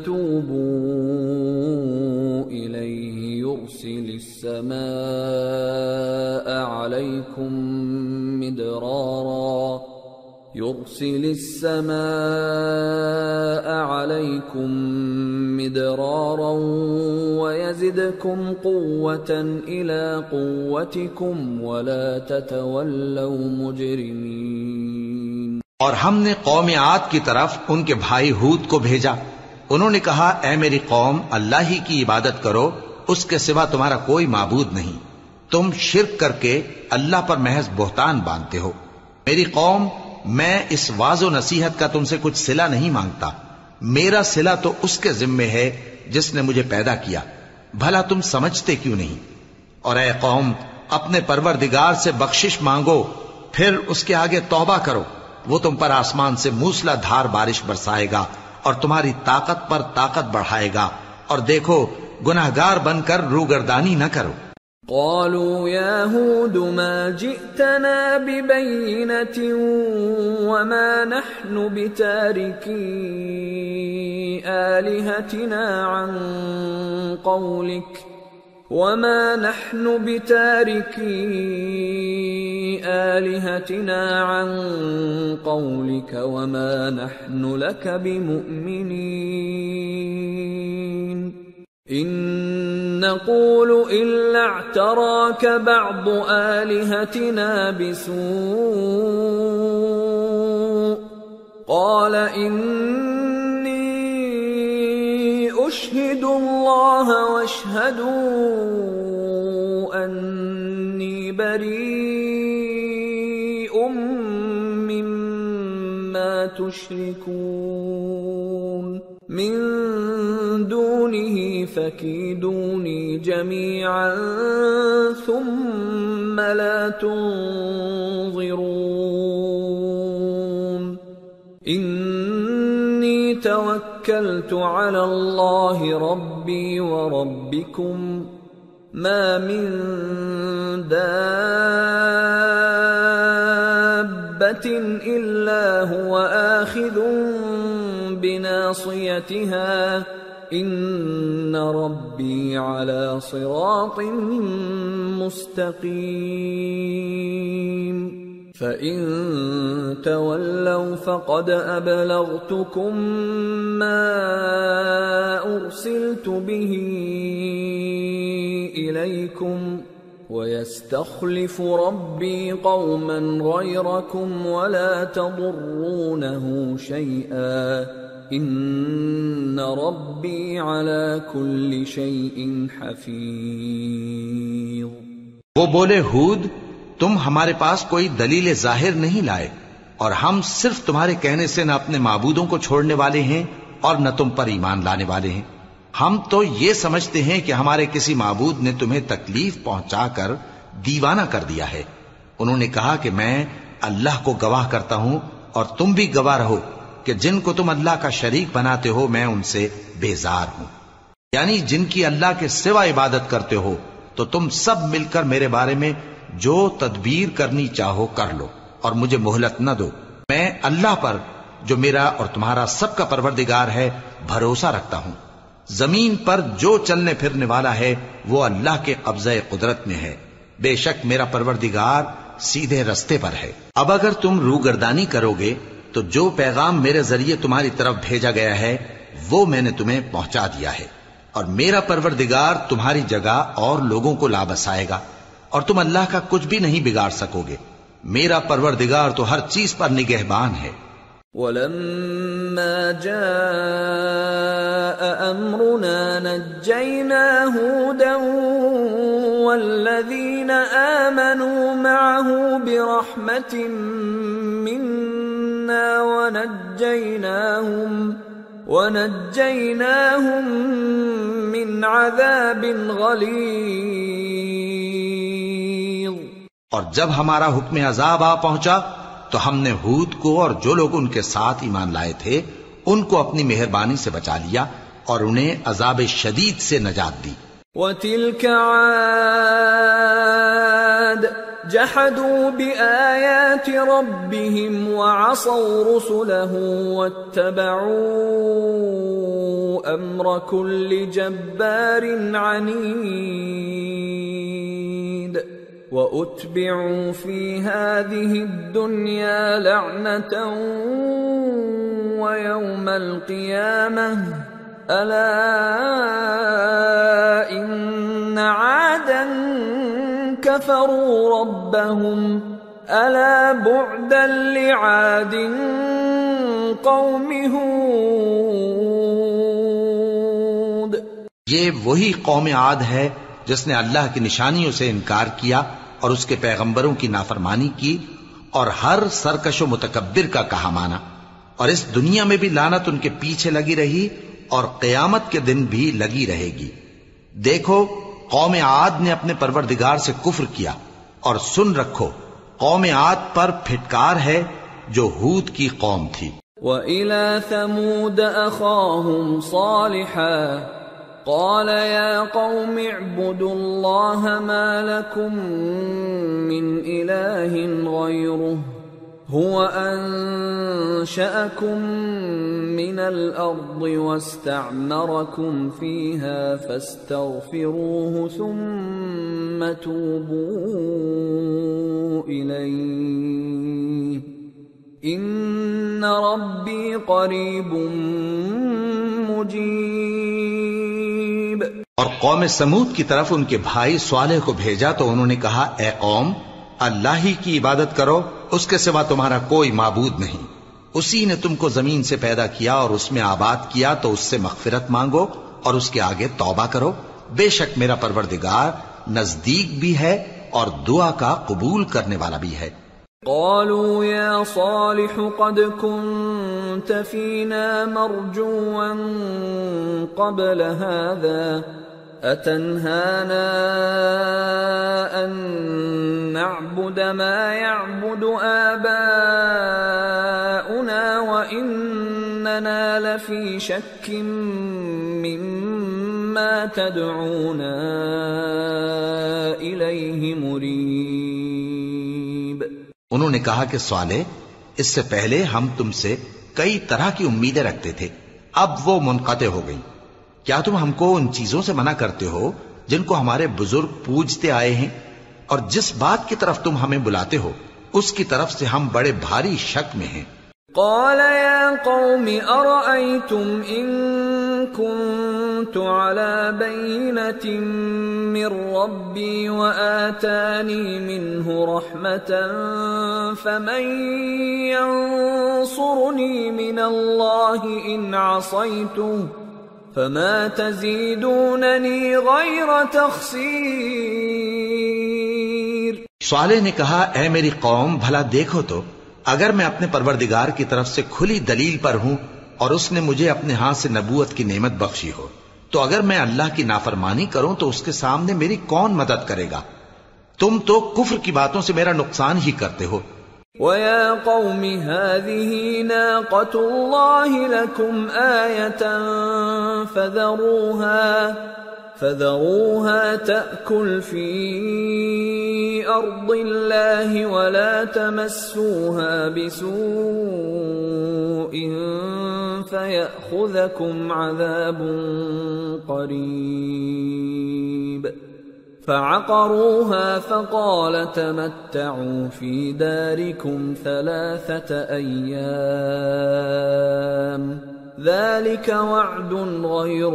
تُوبُوا إِلَيْهِ يُرْسِلِ السَّمَاءَ عَلَيْكُمْ مِدْرَارًا يُرْسِلِ السَّمَاءَ عَلَيْكُمْ مِدْرَارًا وَيَزِدْكُمْ قُوَّةً إِلَى قُوَّتِكُمْ وَلَا تَتَوَلَّوْا مُجْرِمِينَ۔ اور ہم نے قوم عاد کی طرف ان کے بھائی ہود کو بھیجا، انہوں نے کہا اے میری قوم اللہ ہی کی عبادت کرو، اس کے سوا تمہارا کوئی معبود نہیں، تم شرک کر کے اللہ پر محض بہتان باندھتے ہو۔ میری قوم میں اس واضح و نصیحت کا تم سے کچھ صلہ نہیں مانگتا، میرا صلہ تو اس کے ذمے ہے جس نے مجھے پیدا کیا، بھلا تم سمجھتے کیوں نہیں؟ اور اے قوم اپنے پروردگار سے بخشش مانگو، پھر اس کے آگے توبہ کرو، وہ تم پر آسمان سے موسلا دھار بارش برسائے گا اور تمہاری طاقت پر طاقت بڑھائے گا، اور دیکھو گناہگار بن کر روگردانی نہ کرو۔ قالوا يا هود ما جئتنا ببينة وما نحن بتاركي آلهتنا عن قولك وما نحن بتاركي آلهتنا عن قولك وما نحن لك بمؤمنين إن نقول إلا اعتراك بعض آلهتنا بسوء قال إني أشهد الله واشهدوا أني بريء مما تشركون من دونه فكيدوني جميعا ثم لا تنظرون إني توكلت على الله ربي وربكم ما من دابة إلا هو آخذ بناصيتها إن ربي على صراط مستقيم فإن تولوا فقد أبلغتكم ما أرسلت به إليكم وَيَسْتَخْلِفُ رَبِّي قَوْمًا غَيْرَكُمْ وَلَا تَضُرُّونَهُ شَيْئًا إِنَّ رَبِّي عَلَى كُلِّ شَيْءٍ حَفِيظٌ۔ وہ بولے ہود تم ہمارے پاس کوئی دلیل ظاہر نہیں لائے، اور ہم صرف تمہارے کہنے سے نہ اپنے معبودوں کو چھوڑنے والے ہیں اور نہ تم پر ایمان لانے والے ہیں۔ ہم تو یہ سمجھتے ہیں کہ ہمارے کسی معبود نے تمہیں تکلیف پہنچا کر دیوانہ کر دیا ہے۔ انہوں نے کہا کہ میں اللہ کو گواہ کرتا ہوں اور تم بھی گواہ رہو کہ جن کو تم اللہ کا شریک بناتے ہو میں ان سے بیزار ہوں، یعنی جن کی اللہ کے سوا عبادت کرتے ہو تو تم سب مل کر میرے بارے میں جو تدبیر کرنی چاہو کر لو اور مجھے مہلت نہ دو۔ میں اللہ پر جو میرا اور تمہارا سب کا پروردگار ہے بھروسہ رکھتا ہوں۔ زمین پر جو چلنے پھرنے والا ہے وہ اللہ کے قبضہ قدرت میں ہے، بے شک میرا پروردگار سیدھے رستے پر ہے۔ اب اگر تم روگردانی کرو گے تو جو پیغام میرے ذریعے تمہاری طرف بھیجا گیا ہے وہ میں نے تمہیں پہنچا دیا ہے، اور میرا پروردگار تمہاری جگہ اور لوگوں کو لا بسائے گا، اور تم اللہ کا کچھ بھی نہیں بگاڑ سکو گے۔ میرا پروردگار تو ہر چیز پر نگہبان ہے۔ وَلَمَّا جَاءَ أَمْرُنَا نَجَّيْنَا هُودًا وَالَّذِينَ آمَنُوا مَعَهُ بِرَحْمَةٍ مِنَّا وَنَجَّيْنَاهُمْ وَنَجَّيْنَاهُمْ مِنْ عَذَابٍ غَلِيظٍ۔ اور جب ہمارا حکم عذاب آ پہنچا تو ہم نے ہود کو اور جو لوگ ان کے ساتھ ایمان لائے تھے ان کو اپنی مہربانی سے بچا لیا اور انہیں عذاب شدید سے نجات دی۔ وَتِلْكَ عَادٌ جَحَدُوا بِآيَاتِ رَبِّهِمْ وَعَصَوْا رُسُلَهُ وَاتَّبَعُوا أَمْرَ كُلِّ جَبَّارٍ عَنِيدٍ وَأُتْبِعُوا فِي هَذِهِ الدُّنْيَا لَعْنَةً وَيَوْمَ الْقِيَامَةِ أَلَا إِنَّ عَادًا كَفَرُوا رَبَّهُمْ أَلَا بُعْدًا لِعَادٍ قَوْمِ هُودٍ۔ یہ وہی قوم عاد ہے جس نے اللہ کی نشانیوں سے انکار کیا اور اس کے پیغمبروں کی نافرمانی کی اور ہر سرکش و متکبر کا کہا مانا، اور اس دنیا میں بھی لعنت ان کے پیچھے لگی رہی اور قیامت کے دن بھی لگی رہے گی۔ دیکھو قوم عاد نے اپنے پروردگار سے کفر کیا، اور سن رکھو قوم عاد پر پھٹکار ہے جو ہود کی قوم تھی۔ وَإِلَى ثَمُودَ أَخَاهُمْ صَالِحًا قال يا قوم اعبدوا الله ما لكم من إله غيره هو أنشأكم من الأرض واستعمركم فيها فاستغفروه ثم توبوا إليه إن ربي قريب مجيب۔ اور قوم سمود کی طرف ان کے بھائی صالح کو بھیجا تو انہوں نے کہا اے قوم اللہ ہی کی عبادت کرو، اس کے سوا تمہارا کوئی معبود نہیں، اسی نے تم کو زمین سے پیدا کیا اور اس میں آباد کیا تو اس سے مغفرت مانگو اور اس کے آگے توبہ کرو، بے شک میرا پروردگار نزدیک بھی ہے اور دعا کا قبول کرنے والا بھی ہے۔ قالوا يا صالح قد كنت فينا مرجوا قبل هذا أتنهانا أن نعبد ما يعبد آباؤنا وإننا لفي شك مما تدعونا إليه مريب۔ انہوں نے کہا کہ صالح اس سے پہلے ہم تم سے کئی طرح کی امیدیں رکھتے تھے، اب وہ منقطع ہو گئی۔ کیا تم ہم کو ان چیزوں سے منع کرتے ہو جن کو ہمارے بزرگ پوجتے آئے ہیں، اور جس بات کی طرف تم ہمیں بلاتے ہو اس کی طرف سے ہم بڑے بھاری شک میں ہیں۔ قال يا قوم أرأيتم إن كنت كنت على بينة من ربي وآتاني منه رحمة فمن ينصرني من الله إن عصيته فما تزيدونني غير تخسير۔ صالح نے کہا اے میری قوم بھلا دیکھو تو اگر میں اپنے پروردگار کی طرف سے کھلی دلیل پر ہوں اور اس نے مجھے اپنے ہاتھ سے نبوت کی نعمت بخشی ہو تو اگر میں اللہ کی نافرمانی کروں تو اس کے سامنے میری کون مدد کرے گا؟ تم تو کفر کی باتوں سے میرا نقصان ہی کرتے ہو۔ وَيَا قَوْمِ هَذِهِ نَاقَةُ اللَّهِ لَكُمْ آيَةً فَذَرُوهَا فَذَرُوهَا تَأْكُلْ فِي أَرْضِ اللَّهِ وَلَا تَمَسُّوهَا بِسُوءٍ فَيَأْخُذَكُمْ عَذَابٌ قَرِيبٌ۔ فعقروها فقال تمتعوا في داركم ثلاثة أيام ذلك وعد غير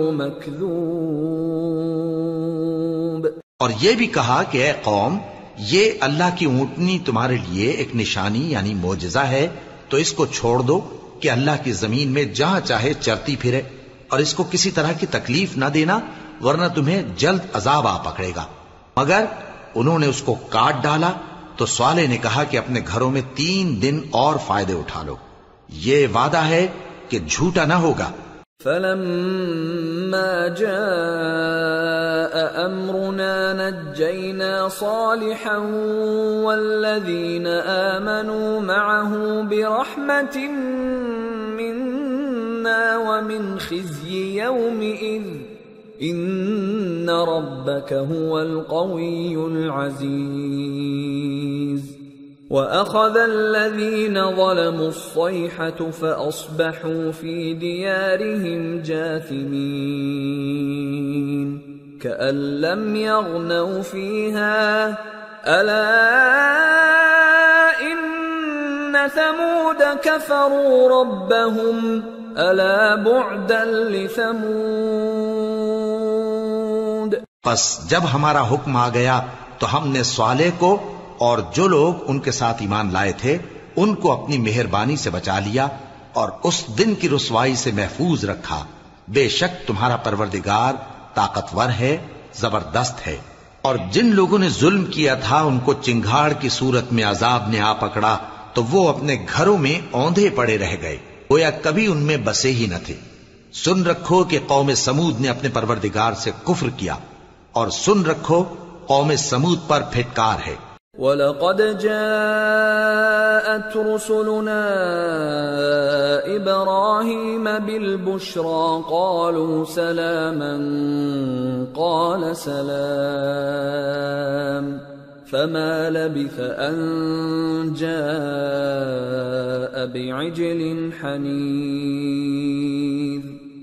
مكذوب۔ اور یہ بھی کہا کہ اے قوم یہ اللہ کی اونٹنی تمہارے لیے ایک نشانی یعنی معجزہ ہے تو اس کو چھوڑ دو کہ اللہ کی زمین میں جہاں چاہے چرتی پھرے اور اس کو کسی طرح کی تکلیف نہ دینا ورنہ تمہیں جلد عذاب آ پکڑے گا۔ مگر انہوں نے اس کو کاٹ ڈالا تو صالح نے کہا کہ اپنے گھروں میں تین دن اور فائدے اٹھا لو، یہ وعدہ ہے کہ جھوٹا نہ ہوگا۔ فلما جاء امرنا نجينا صالحا والذين آمنوا معه برحمة منا ومن خزي يومئذ ان ربك هو القوي العزيز۔ واخذ الذين ظلموا الصيحة فاصبحوا في ديارهم جاثمين كأن لم يغنوا فيها الا ان ثمود كفروا ربهم الا بعدا لثمود۔ پس جب ہمارا حکم آ گیا تو ہم نے صالح کو اور جو لوگ ان کے ساتھ ایمان لائے تھے ان کو اپنی مہربانی سے بچا لیا اور اس دن کی رسوائی سے محفوظ رکھا۔ بے شک تمہارا پروردگار طاقتور ہے، زبردست ہے۔ اور جن لوگوں نے ظلم کیا تھا ان کو چنگھاڑ کی صورت میں عذاب نے آ پکڑا تو وہ اپنے گھروں میں اوندھے پڑے رہ گئے، گویا کبھی ان میں بسے ہی نہ تھے۔ سن رکھو کہ قوم سمود نے اپنے پروردگار سے کفر کیا، اور سن رکھو قوم سمود پر پھٹکار ہے۔ وَلَقَدْ جَاءَتْ رُسُلُنَا إِبْرَاهِيمَ بِالْبُشْرَى قَالُوا سَلَامًا قَالَ سَلَامٌ فَمَا لَبِثَ أَن جَاءَ بِعِجْلٍ حَنِيذٍ۔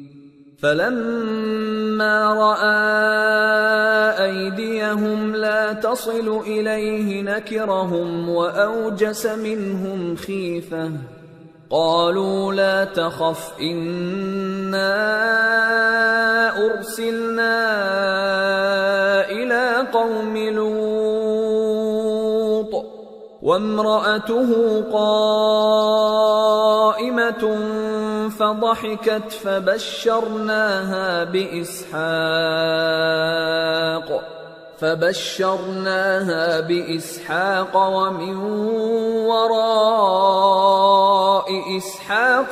فَلَمَّا رَأَى أَيْدِيَهُمْ لَا تَصِلُ إِلَيْهِ نَكِرَهُمْ وَأَوْجَسَ مِنْهُمْ خِيفَةً قَالُوا لَا تَخَفْ إِنَّا أُرْسِلْنَا إِلَى قَوْمِ لُوطٍ وَامْرَأَتُهُ قَائِمَةٌ فضحكت فبشرناها بإسحاق فبشرناها بإسحاق ومن وراء إسحاق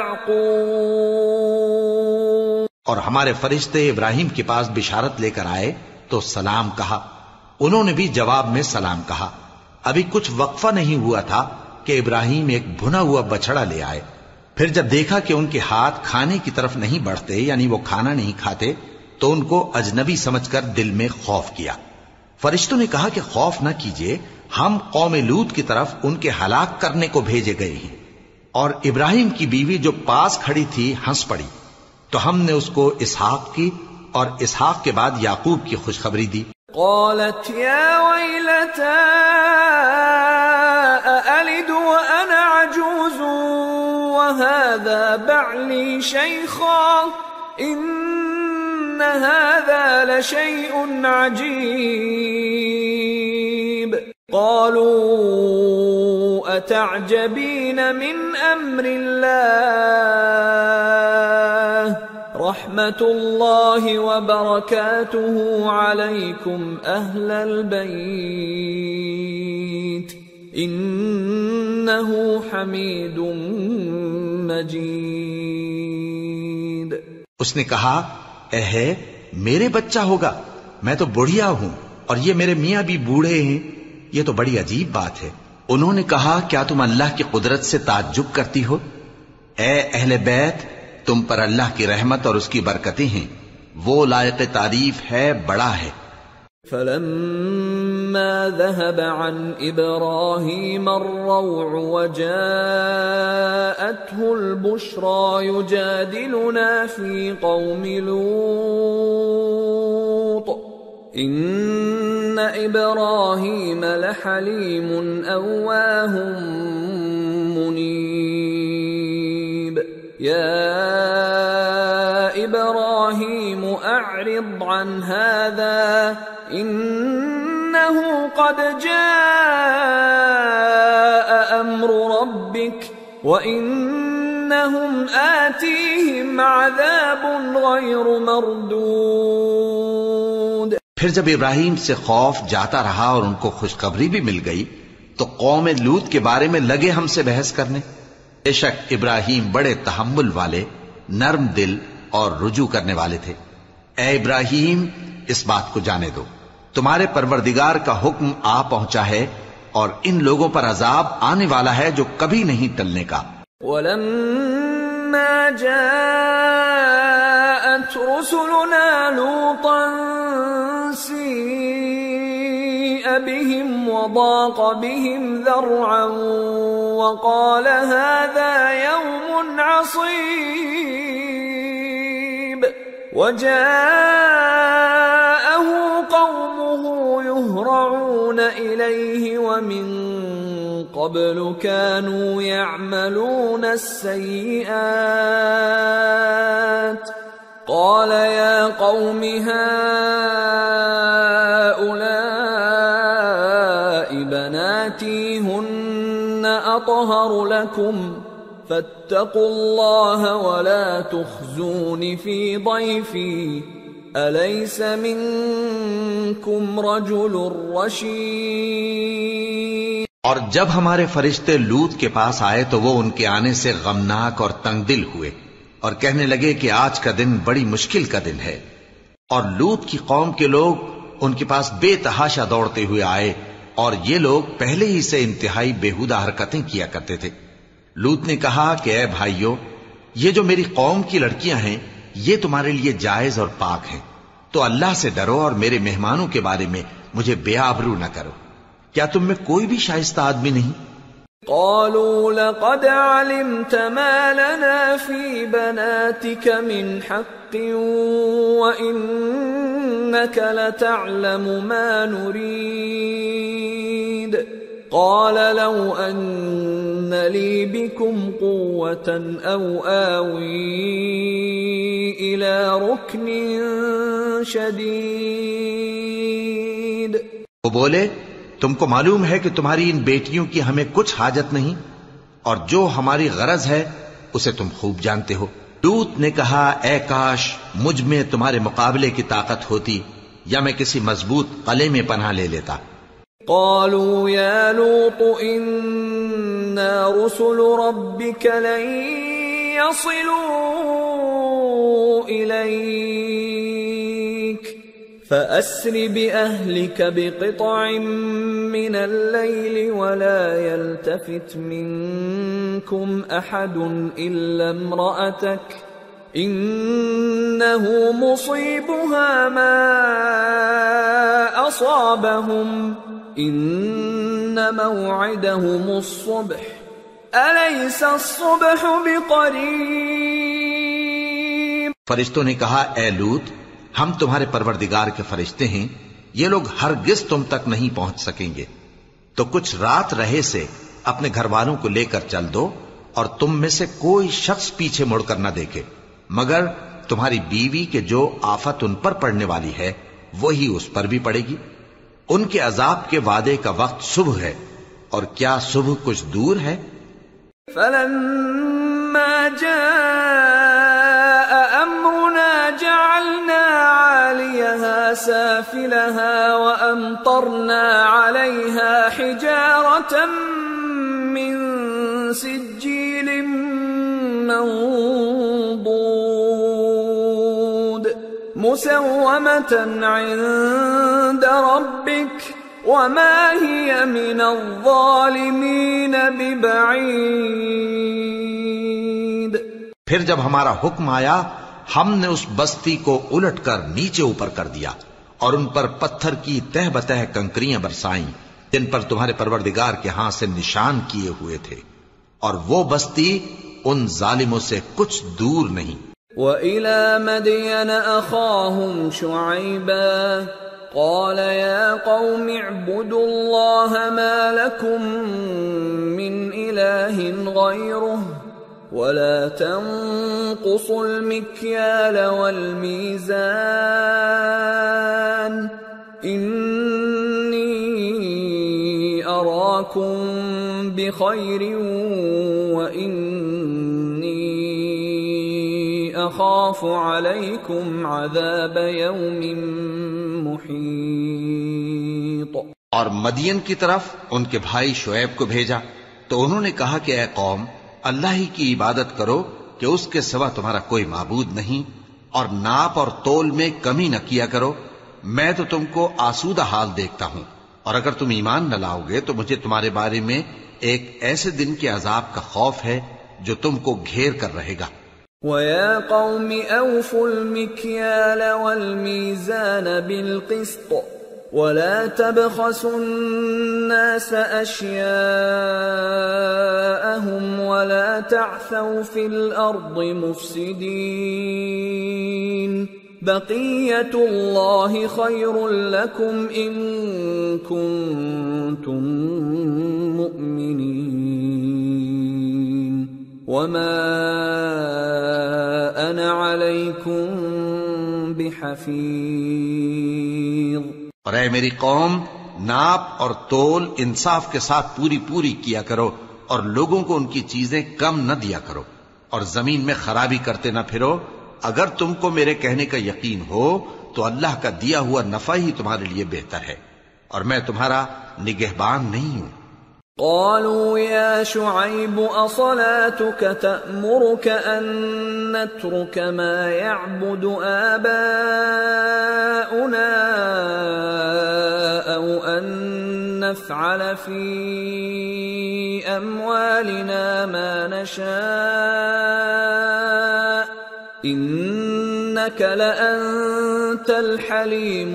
يعقوب۔ اور ہمارے فرشتے ابراہیم کے پاس بشارت لے کر آئے تو سلام کہا، انہوں نے بھی جواب میں سلام کہا۔ ابھی کچھ وقفہ نہیں ہوا تھا کہ ابراہیم ایک بھنا ہوا بچڑا لے آئے۔ پھر جب دیکھا کہ ان کے ہاتھ کھانے کی طرف نہیں بڑھتے یعنی وہ کھانا نہیں کھاتے تو ان کو اجنبی سمجھ کر دل میں خوف کیا۔ فرشتوں نے کہا کہ خوف نہ کیجیے، ہم قوم لوط کی طرف ان کے ہلاک کرنے کو بھیجے گئے ہیں۔ اور ابراہیم کی بیوی جو پاس کھڑی تھی ہنس پڑی تو ہم نے اس کو اسحاق کی اور اسحاق کے بعد یعقوب کی خوشخبری دی۔ قالت يا ويلتى أألد وأنا عجوز وهذا بعلي شيخا إن هذا لشيء عجيب قالوا أتعجبين من أمر الله رحمة الله وبركاته عليكم أهل البيت إنه حميد مجيد۔ اس نے کہا اے ہے میرے بچہ ہوگا، میں تو بڑھیا ہوں اور یہ میرے میاں بھی بوڑھے ہیں، یہ تو بڑی عجیب بات ہے۔ انہوں نے کہا کیا تم اللہ کی قدرت سے تعجب کرتی ہو؟ اے اہل بیت، تم پر اللہ کی رحمت اور اس کی برکتیں ہیں، وہ لائق تعریف ہے، بڑا ہے۔ فلما ذهب عن إبراهيم الروع وجاءته البشرى يجادلنا في قوم لوط إن إبراهيم لحليم أواه منيب يا إبراهيم أعرض عن هذا إنه قد جاء أمر ربك وإنهم آتيهم عذاب غير مردود۔ پھر جب ابراہیم سے خوف جاتا رہا اور ان کو خوشخبری بھی مل گئی تو قوم لوط کے بارے میں لگے ہم سے بحث کرنے۔ بے شک ابراہیم بڑے تحمل والے، نرم دل اور رجوع کرنے والے تھے۔ اے ابراہیم، اس بات کو جانے دو، تمہارے پروردگار کا حکم آ پہنچا ہے اور ان لوگوں پر عذاب آنے والا ہے جو کبھی نہیں ٹلنے کا۔ وَلَمَّا جَاءَتْ رُسُلُنَا لُوطًا سِيءَ بِهِمْ وَضَاقَ بِهِمْ ذَرْعًا وَقَالَ هَذَا يَوْمٌ عَصِيبٌ وَجَاءَهُ قَوْمُهُ يُهْرَعُونَ إِلَيْهِ وَمِن قَبْلُ كَانُوا يَعْمَلُونَ السَّيِّئَاتِ قَالَ يَا قَوْمِ هَؤُلَاءِ بَنَاتِي هُنَّ أَطْهَرُ لَكُمْ فاتقوا الله ولا تخزون في ضيفي أليس منكم رجل رشيد۔ اور جب ہمارے فرشتے لوط کے پاس آئے تو وہ ان کے آنے سے غمناک اور تنگ دل ہوئے اور کہنے لگے کہ آج کا دن بڑی مشکل کا دن ہے۔ اور لوط کی قوم کے لوگ ان کے پاس بے تحاشا دوڑتے ہوئے آئے اور یہ لوگ پہلے ہی سے انتہائی بیہودہ حرکتیں کیا کرتے تھے۔ لوط نے کہا کہ اے بھائیو، یہ جو میری قوم کی لڑکیاں ہیں یہ تمہارے لیے جائز اور پاک ہیں، تو اللہ سے ڈرو اور میرے مہمانوں کے بارے میں مجھے بے آبرو نہ کرو۔ کیا تم میں کوئی بھی شائستہ آدمی نہیں؟ قالوا لقد علمت ما لنا في بناتك من حق وإنك لتعلم ما نريد قال لو أن لي بكم قوة أو آوي إلى ركن شديد۔ وہ بولے تم کو معلوم ہے کہ تمہاری ان بیٹیوں کی ہمیں کچھ حاجت نہیں اور جو ہماری غرض ہے اسے تم خوب جانتے ہو۔ لوط نے کہا اے کاش مجھ میں تمہارے مقابلے کی طاقت ہوتی یا میں کسی مضبوط قلعے میں پناہ لے لیتا۔ قالوا يا لوط إنا رسل ربك لن يصلوا إليك فأسر بأهلك بقطع من الليل ولا يلتفت منكم أحد إلا امرأتك إنه مصيبها ما أصابهم إن موعدهم الصبح أليس الصبح بقريب۔ فرشتوں نے کہا اے لوط ہم تمہارے پروردگار کے فرشتے ہیں، یہ لوگ ہرگز تم تک نہیں پہنچ سکیں گے، تو کچھ رات رہے سے اپنے گھر والوں کو لے کر چل دو اور تم میں سے کوئی شخص پیچھے مڑ کر نہ دیکھے مگر تمہاری بیوی کے جو آفت ان پر پڑنے والی ہے وہی اس پر بھی پڑے گی. ان کے عذاب کے وعدے کا وقت صبح ہے، اور کیا صبح کچھ دور ہے؟ فلما جاء أمرنا جعلنا عاليها سافلها وأمطرنا عليها حجارة من سجيل منضود مسومة عند ربك وما هي من الظالمين ببعيد. پھر جب ہمارا حکم آیا ہم نے اس بستی کو الٹ کر نیچے اوپر کر دیا اور ان پر پتھر کی تہ بتہ کنکریاں برسائیں جن پر تمہارے پروردگار کے ہاں سے نشان کیے ہوئے تھے، اور وہ بستی ان ظالموں سے کچھ دور نہیں. وَإِلَى مَدْيَنَ أَخَاهُمْ شُعَيْبًا قال يا قوم اعبدوا الله ما لكم من إله غيره ولا تنقصوا المكيال والميزان إني أراكم بخير وإني أخاف عليكم عذاب يوم محيط. اور مدین کی طرف ان کے بھائی شعیب کو بھیجا تو انہوں نے کہا کہ اے قوم اللہ ہی کی عبادت کرو کہ اس کے سوا تمہارا کوئی معبود نہیں، اور ناپ اور تول میں کمی نہ کیا کرو. میں تو تم کو آسودہ حال دیکھتا ہوں، اور اگر تم ایمان نہ لاؤ گے تو مجھے تمہارے بارے میں ایک ایسے دن کے عذاب کا خوف ہے جو تم کو گھیر کر رہے گا. وَيَا قَوْمِ أَوْفُوا الْمِكْيَالَ وَالْمِيزَانَ بِالْقِسْطِ وَلَا تَبْخَسُوا النَّاسَ أَشْيَاءَهُمْ وَلَا تَعْثَوْا فِي الْأَرْضِ مُفْسِدِينَ بَقِيَّةُ اللَّهِ خَيْرٌ لَكُمْ إِن كُنتُم مُؤْمِنِينَ وَمَا أَنَا عَلَيْكُمْ بِحَفِيظٍ. اور اے میری قوم ناپ اور تول انصاف کے ساتھ پوری پوری کیا کرو، اور لوگوں کو ان کی چیزیں کم نہ دیا کرو، اور زمین میں خرابی کرتے نہ پھرو. اگر تم کو میرے کہنے کا یقین ہو تو اللہ کا دیا ہوا نفع ہی تمہارے لیے بہتر ہے، اور میں تمہارا نگہبان نہیں ہوں. قالوا يا شعيب أصلاتك تأمرك أن نترك ما يعبد آباؤنا أو أن نفعل في أموالنا ما نشاء إنك لأنت الحليم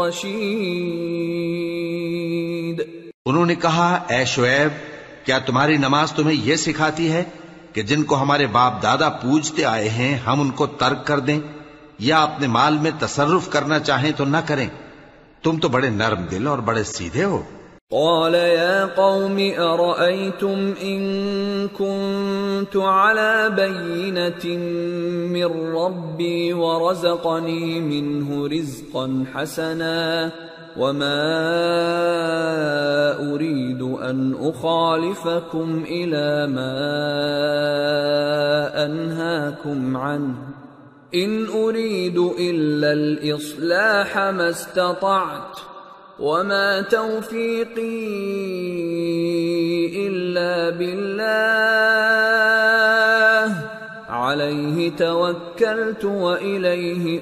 الرشيد. انہوں نے کہا اے شعیب کیا تمہاری نماز تمہیں یہ سکھاتی ہے کہ جن کو ہمارے باپ دادا پوجتے آئے ہیں ہم ان کو ترک کر دیں، یا اپنے مال میں تصرف کرنا چاہیں تو نہ کریں؟ تم تو بڑے نرم دل اور بڑے سیدھے ہو. قال يا قوم أرأيتم إن كنت على بينة من ربي ورزقني منه رزقا حسنا وما أريد أن أخالفكم إلى ما أنهاكم عنه إن أريد إلا الإصلاح ما استطعت وما توفيقي إلا بالله عليه توكلت وإليه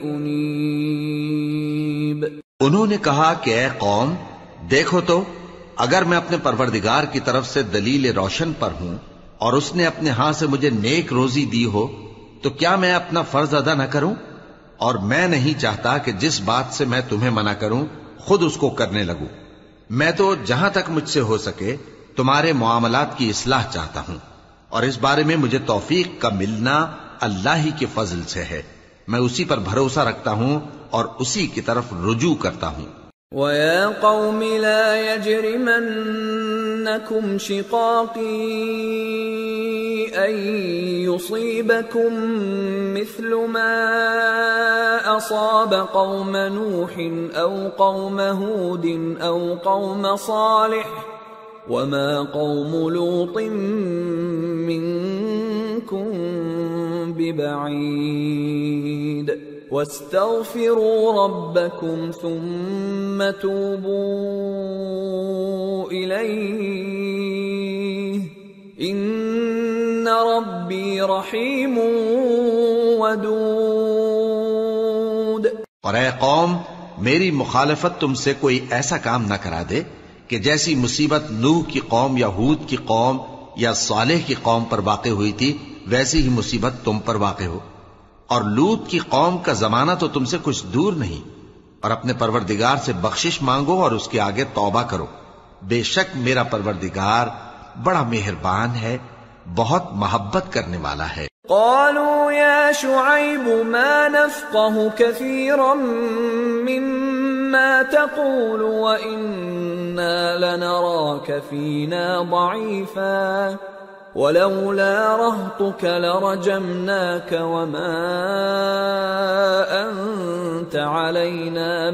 أنيب. انہوں نے کہا کہ اے قوم دیکھو تو اگر میں اپنے پروردگار کی طرف سے دلیل روشن پر ہوں اور اس نے اپنے ہاں سے مجھے نیک روزی دی ہو تو کیا میں اپنا فرض ادا نہ کروں؟ اور میں نہیں چاہتا کہ جس بات سے میں تمہیں منع کروں خود اس کو کرنے لگوں. میں تو جہاں تک مجھ سے ہو سکے تمہارے معاملات کی اصلاح چاہتا ہوں، اور اس بارے میں مجھے توفیق کا ملنا اللہ ہی کے فضل سے ہے. میں اسی پر بھروسہ رکھتا ہوں اور اسی کی طرف رجوع کرتا ہوں. وَيَا قَوْمِ لَا يَجْرِمَنَّكُمْ شِقَاقِي أن يصيبكم مثل ما أصاب قوم نوح أو قوم هود أو قوم صالح وما قوم لوط منكم ببعيد واستغفروا ربكم ثم توبوا إليه إن ربي رحيم ودود۔ اور اے قوم، میری مخالفت تم سے کوئی ایسا کام نہ کرا دے کہ جیسی مصیبت نوح کی قوم یا ہود کی قوم یا صالح کی قوم پر واقع ہوئی تھی ویسی ہی مصیبت تم پر واقع ہو۔ اور لوط کی قوم کا زمانہ تو تم سے کچھ دور نہیں، اور اپنے پروردگار سے بخشش مانگو اور اس کے آگے توبہ کرو، بے شک میرا پروردگار بڑا مہربان ہے، بہت محبت کرنے والا ہے۔ قالوا يا شعيب ما نفقه كثيرا مما تقول وإنا لنراك فينا ضعيفا ولولا رهطك لرجمناك وما أنت علينا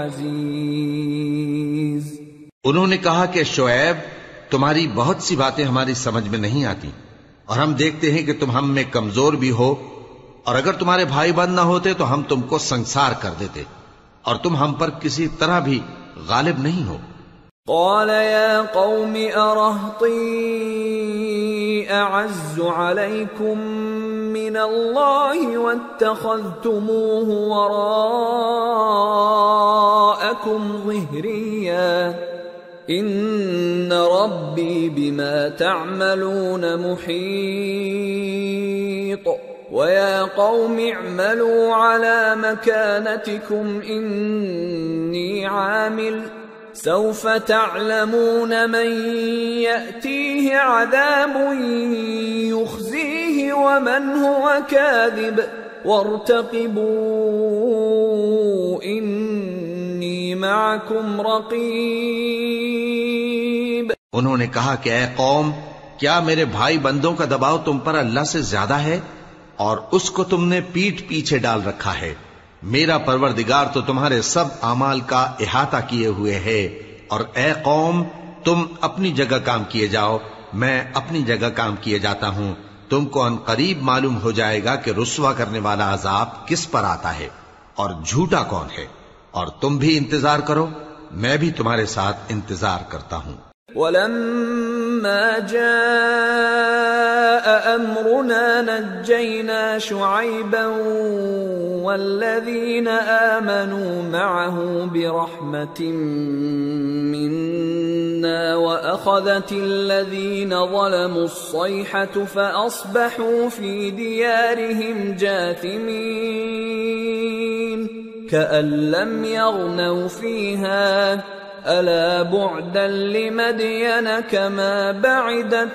بعزيز۔ انہوں نے کہا کہ شعیب، تمہاری بہت سی باتیں ہماری سمجھ میں نہیں آتی، اور ہم دیکھتے ہیں کہ تم ہم میں کمزور بھی ہو، اور اگر تمہارے بھائی بند نہ ہوتے تو ہم تم کو سنسار کر دیتے، اور تم ہم پر کسی طرح بھی غالب نہیں ہو۔ قال يا قوم أرهطي أعز عليكم من الله واتخذتموه وراءكم ظهريا إن ربي بما تعملون محيط ويا قوم اعملوا على مكانتكم إني عامل سوف تعلمون من يأتيه عذاب يخزيه ومن هو كاذب وارتقبوا إني معكم رقيب۔ انہوں نے کہا کہ اے قوم، کیا میرے بھائی بندوں کا دباؤ تم پر اللہ سے زیادہ ہے، اور اس کو تم نے پیٹھ پیچھے ڈال رکھا ہے؟ میرا پروردگار تو تمہارے سب اعمال کا احاطہ کیے ہوئے ہے، اور اے قوم، تم اپنی جگہ کام کیے جاؤ، میں اپنی جگہ کام کیے جاتا ہوں۔ تم کو ان قریب معلوم ہو جائے گا کہ رسوا کرنے والا عذاب کس پر آتا ہے اور جھوٹا کون ہے، اور تم بھی انتظار کرو، میں بھی تمہارے ساتھ انتظار کرتا ہوں۔ وَلَمَّا جَاءَ أَمْرُنَا نَجَّيْنَا شُعَيْبًا وَالَّذِينَ آمَنُوا مَعَهُ بِرَحْمَةٍ مِنَّا وَأَخَذَتِ الَّذِينَ ظَلَمُوا الصَّيْحَةُ فَأَصْبَحُوا فِي دِيَارِهِمْ جَاثِمِينَ كَأَن لَّمْ يَغْنَوْا فِيهَا أَلَا بُعْدًا لِمَدْيَنَ كَمَا بَعِدَتْ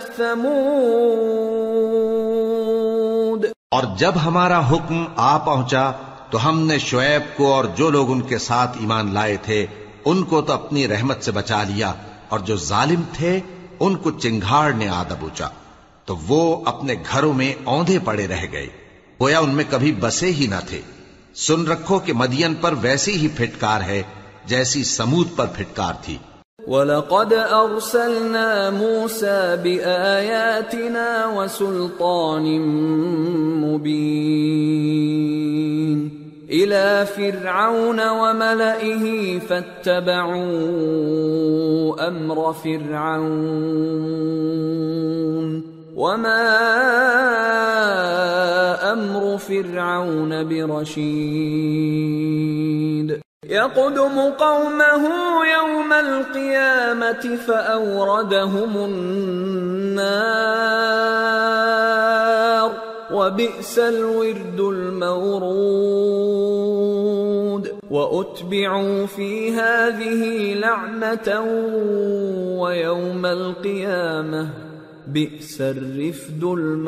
ثَمُودُ۔ اور جب ہمارا حکم آ پہنچا تو ہم نے شعیب کو اور جو لوگ ان کے ساتھ ایمان لائے تھے ان کو تو اپنی رحمت سے بچا لیا، اور جو ظالم تھے ان کو چنگھاڑ نے آ دبوچا، تو وہ اپنے گھروں میں اوندھے پڑے رہ گئے، گویا ان میں کبھی بسے ہی نہ تھے۔ سن رکھو کہ مدین پر ویسی ہی پھٹکار ہے جیسی سمود پر پھٹکار تھی۔ وَلَقَدْ أَرْسَلْنَا مُوسَى بِآيَاتِنَا وَسُلْطَانٍ مُبِينٍ إِلَى فِرْعَوْنَ وَمَلَئِهِ فَاتَّبَعُوا أَمْرَ فِرْعَوْنَ وَمَا أَمْرُ فِرْعَوْنَ بِرَشِيدٍ يَقْدُمُ قَوْمَهُ يَوْمَ الْقِيَامَةِ فَأَوْرَدَهُمُ النَّارَ وَبِئْسَ الْوِرْدُ الْمَوْرُودُ وَأُتْبِعُوا فِي هَذِهِ لَعْنَةً وَيَوْمَ الْقِيَامَةِ بِئْسَ الرِّفْدُ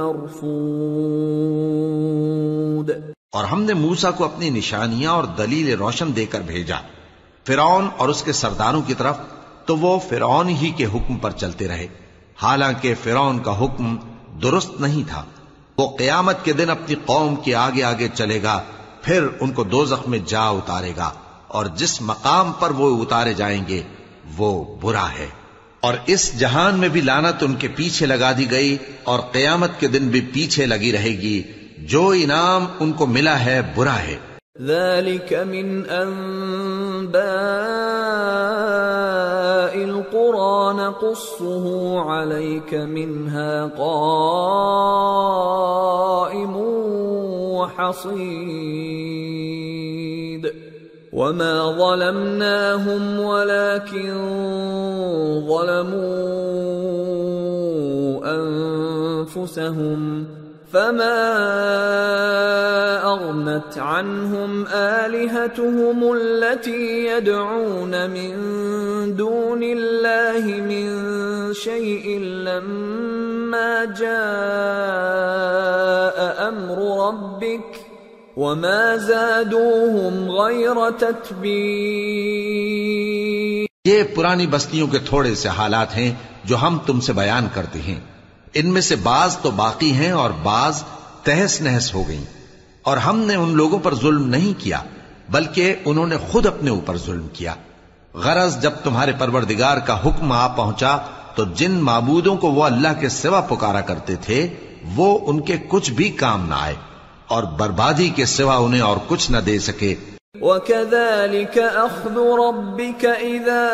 الْمَرْفُودُ۔ اور ہم نے موسیٰ کو اپنی نشانیاں اور دلیل روشن دے کر بھیجا فرعون اور اس کے سرداروں کی طرف، تو وہ فرعون ہی کے حکم پر چلتے رہے، حالانکہ فرعون کا حکم درست نہیں تھا۔ وہ قیامت کے دن اپنی قوم کے آگے آگے چلے گا، پھر ان کو دوزخ میں جا اتارے گا، اور جس مقام پر وہ اتارے جائیں گے وہ برا ہے۔ اور اس جہان میں بھی لعنت ان کے پیچھے لگا دی گئی، اور قیامت کے دن بھی پیچھے لگی رہے گی۔ جو انعام ان کو ملا ہے برا ہے۔ ذلك من أنباء القرى نقصه عليك منها قائم وحصيد وما ظلمناهم ولكن ظلموا أنفسهم فما أغنت عنهم آلهتهم التي يدعون من دون الله من شيء لما جاء أمر ربك وما زادوهم غير تتبيب۔ یہ پرانی بستیوں کے تھوڑے سے حالات ہیں جو ہم تم سے بیان کرتے ہیں، ان میں سے بعض تو باقی ہیں اور بعض تہس نہس ہو گئیں، اور ہم نے ان لوگوں پر ظلم نہیں کیا بلکہ انہوں نے خود اپنے اوپر ظلم کیا۔ غرض جب تمہارے پروردگار کا حکم آ پہنچا تو جن معبودوں کو وہ اللہ کے سوا پکارا کرتے تھے وہ ان کے کچھ بھی کام نہ آئے، اور بربادی کے سوا انہیں اور کچھ نہ دے سکے۔ وَكَذَلِكَ أَخْذُ رَبِّكَ إِذَا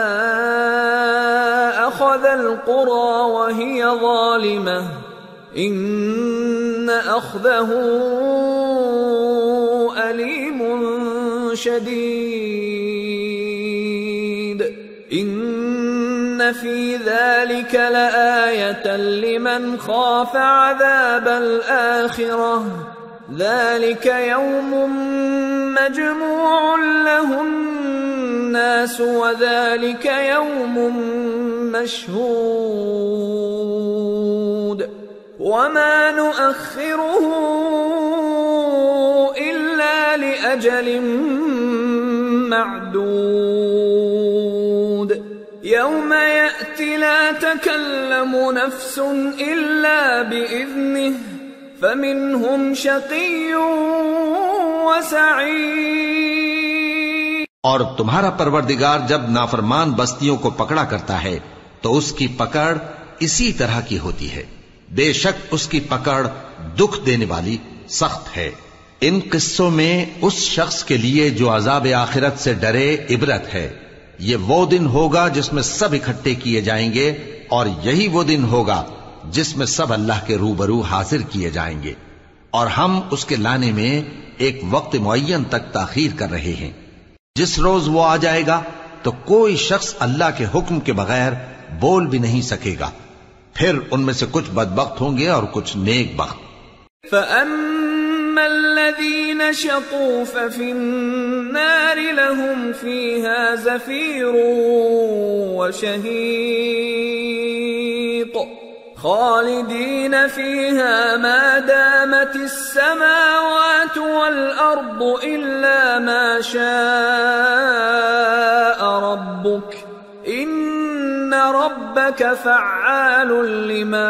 أَخَذَ الْقُرَى وَهِيَ ظَالِمَةٌ إِنَّ أَخْذَهُ أَلِيمٌ شَدِيدٌ إِنَّ فِي ذَلِكَ لَآيَةً لِمَنْ خَافَ عَذَابَ الْآخِرَةِ ذلك يوم مجموع له الناس وذلك يوم مشهود وما نؤخره إلا لأجل معدود يوم يأتي لا تكلم نفس إلا بإذنه فَمِنْهُمْ شَقِيٌّ وَسَعِيدٌ۔ اور تمہارا پروردگار جب نافرمان بستیوں کو پکڑا کرتا ہے تو اس کی پکڑ اسی طرح کی ہوتی ہے، بے شک اس کی پکڑ دکھ دینے والی سخت ہے۔ ان قصوں میں اس شخص کے لیے جو عذاب آخرت سے ڈرے عبرت ہے۔ یہ وہ دن ہوگا جس میں سب اکٹھے کیے جائیں گے، اور یہی وہ دن ہوگا جس میں سب اللہ کے روبرو حاضر کیے جائیں گے، اور ہم اس کے لانے میں ایک وقت معین تک تاخیر کر رہے ہیں۔ جس روز وہ آ جائے گا تو کوئی شخص اللہ کے حکم کے بغیر بول بھی نہیں سکے گا، پھر ان میں سے کچھ بدبخت ہوں گے اور کچھ نیک بخت۔ فَأَمَّا الَّذِينَ شَقُوا فَفِي النَّارِ لَهُمْ فِيهَا زَفِيرٌ وَشَهِيقٌ خالدين فيها ما دامت السماوات والأرض إلا ما شاء ربك إن ربك فعال لما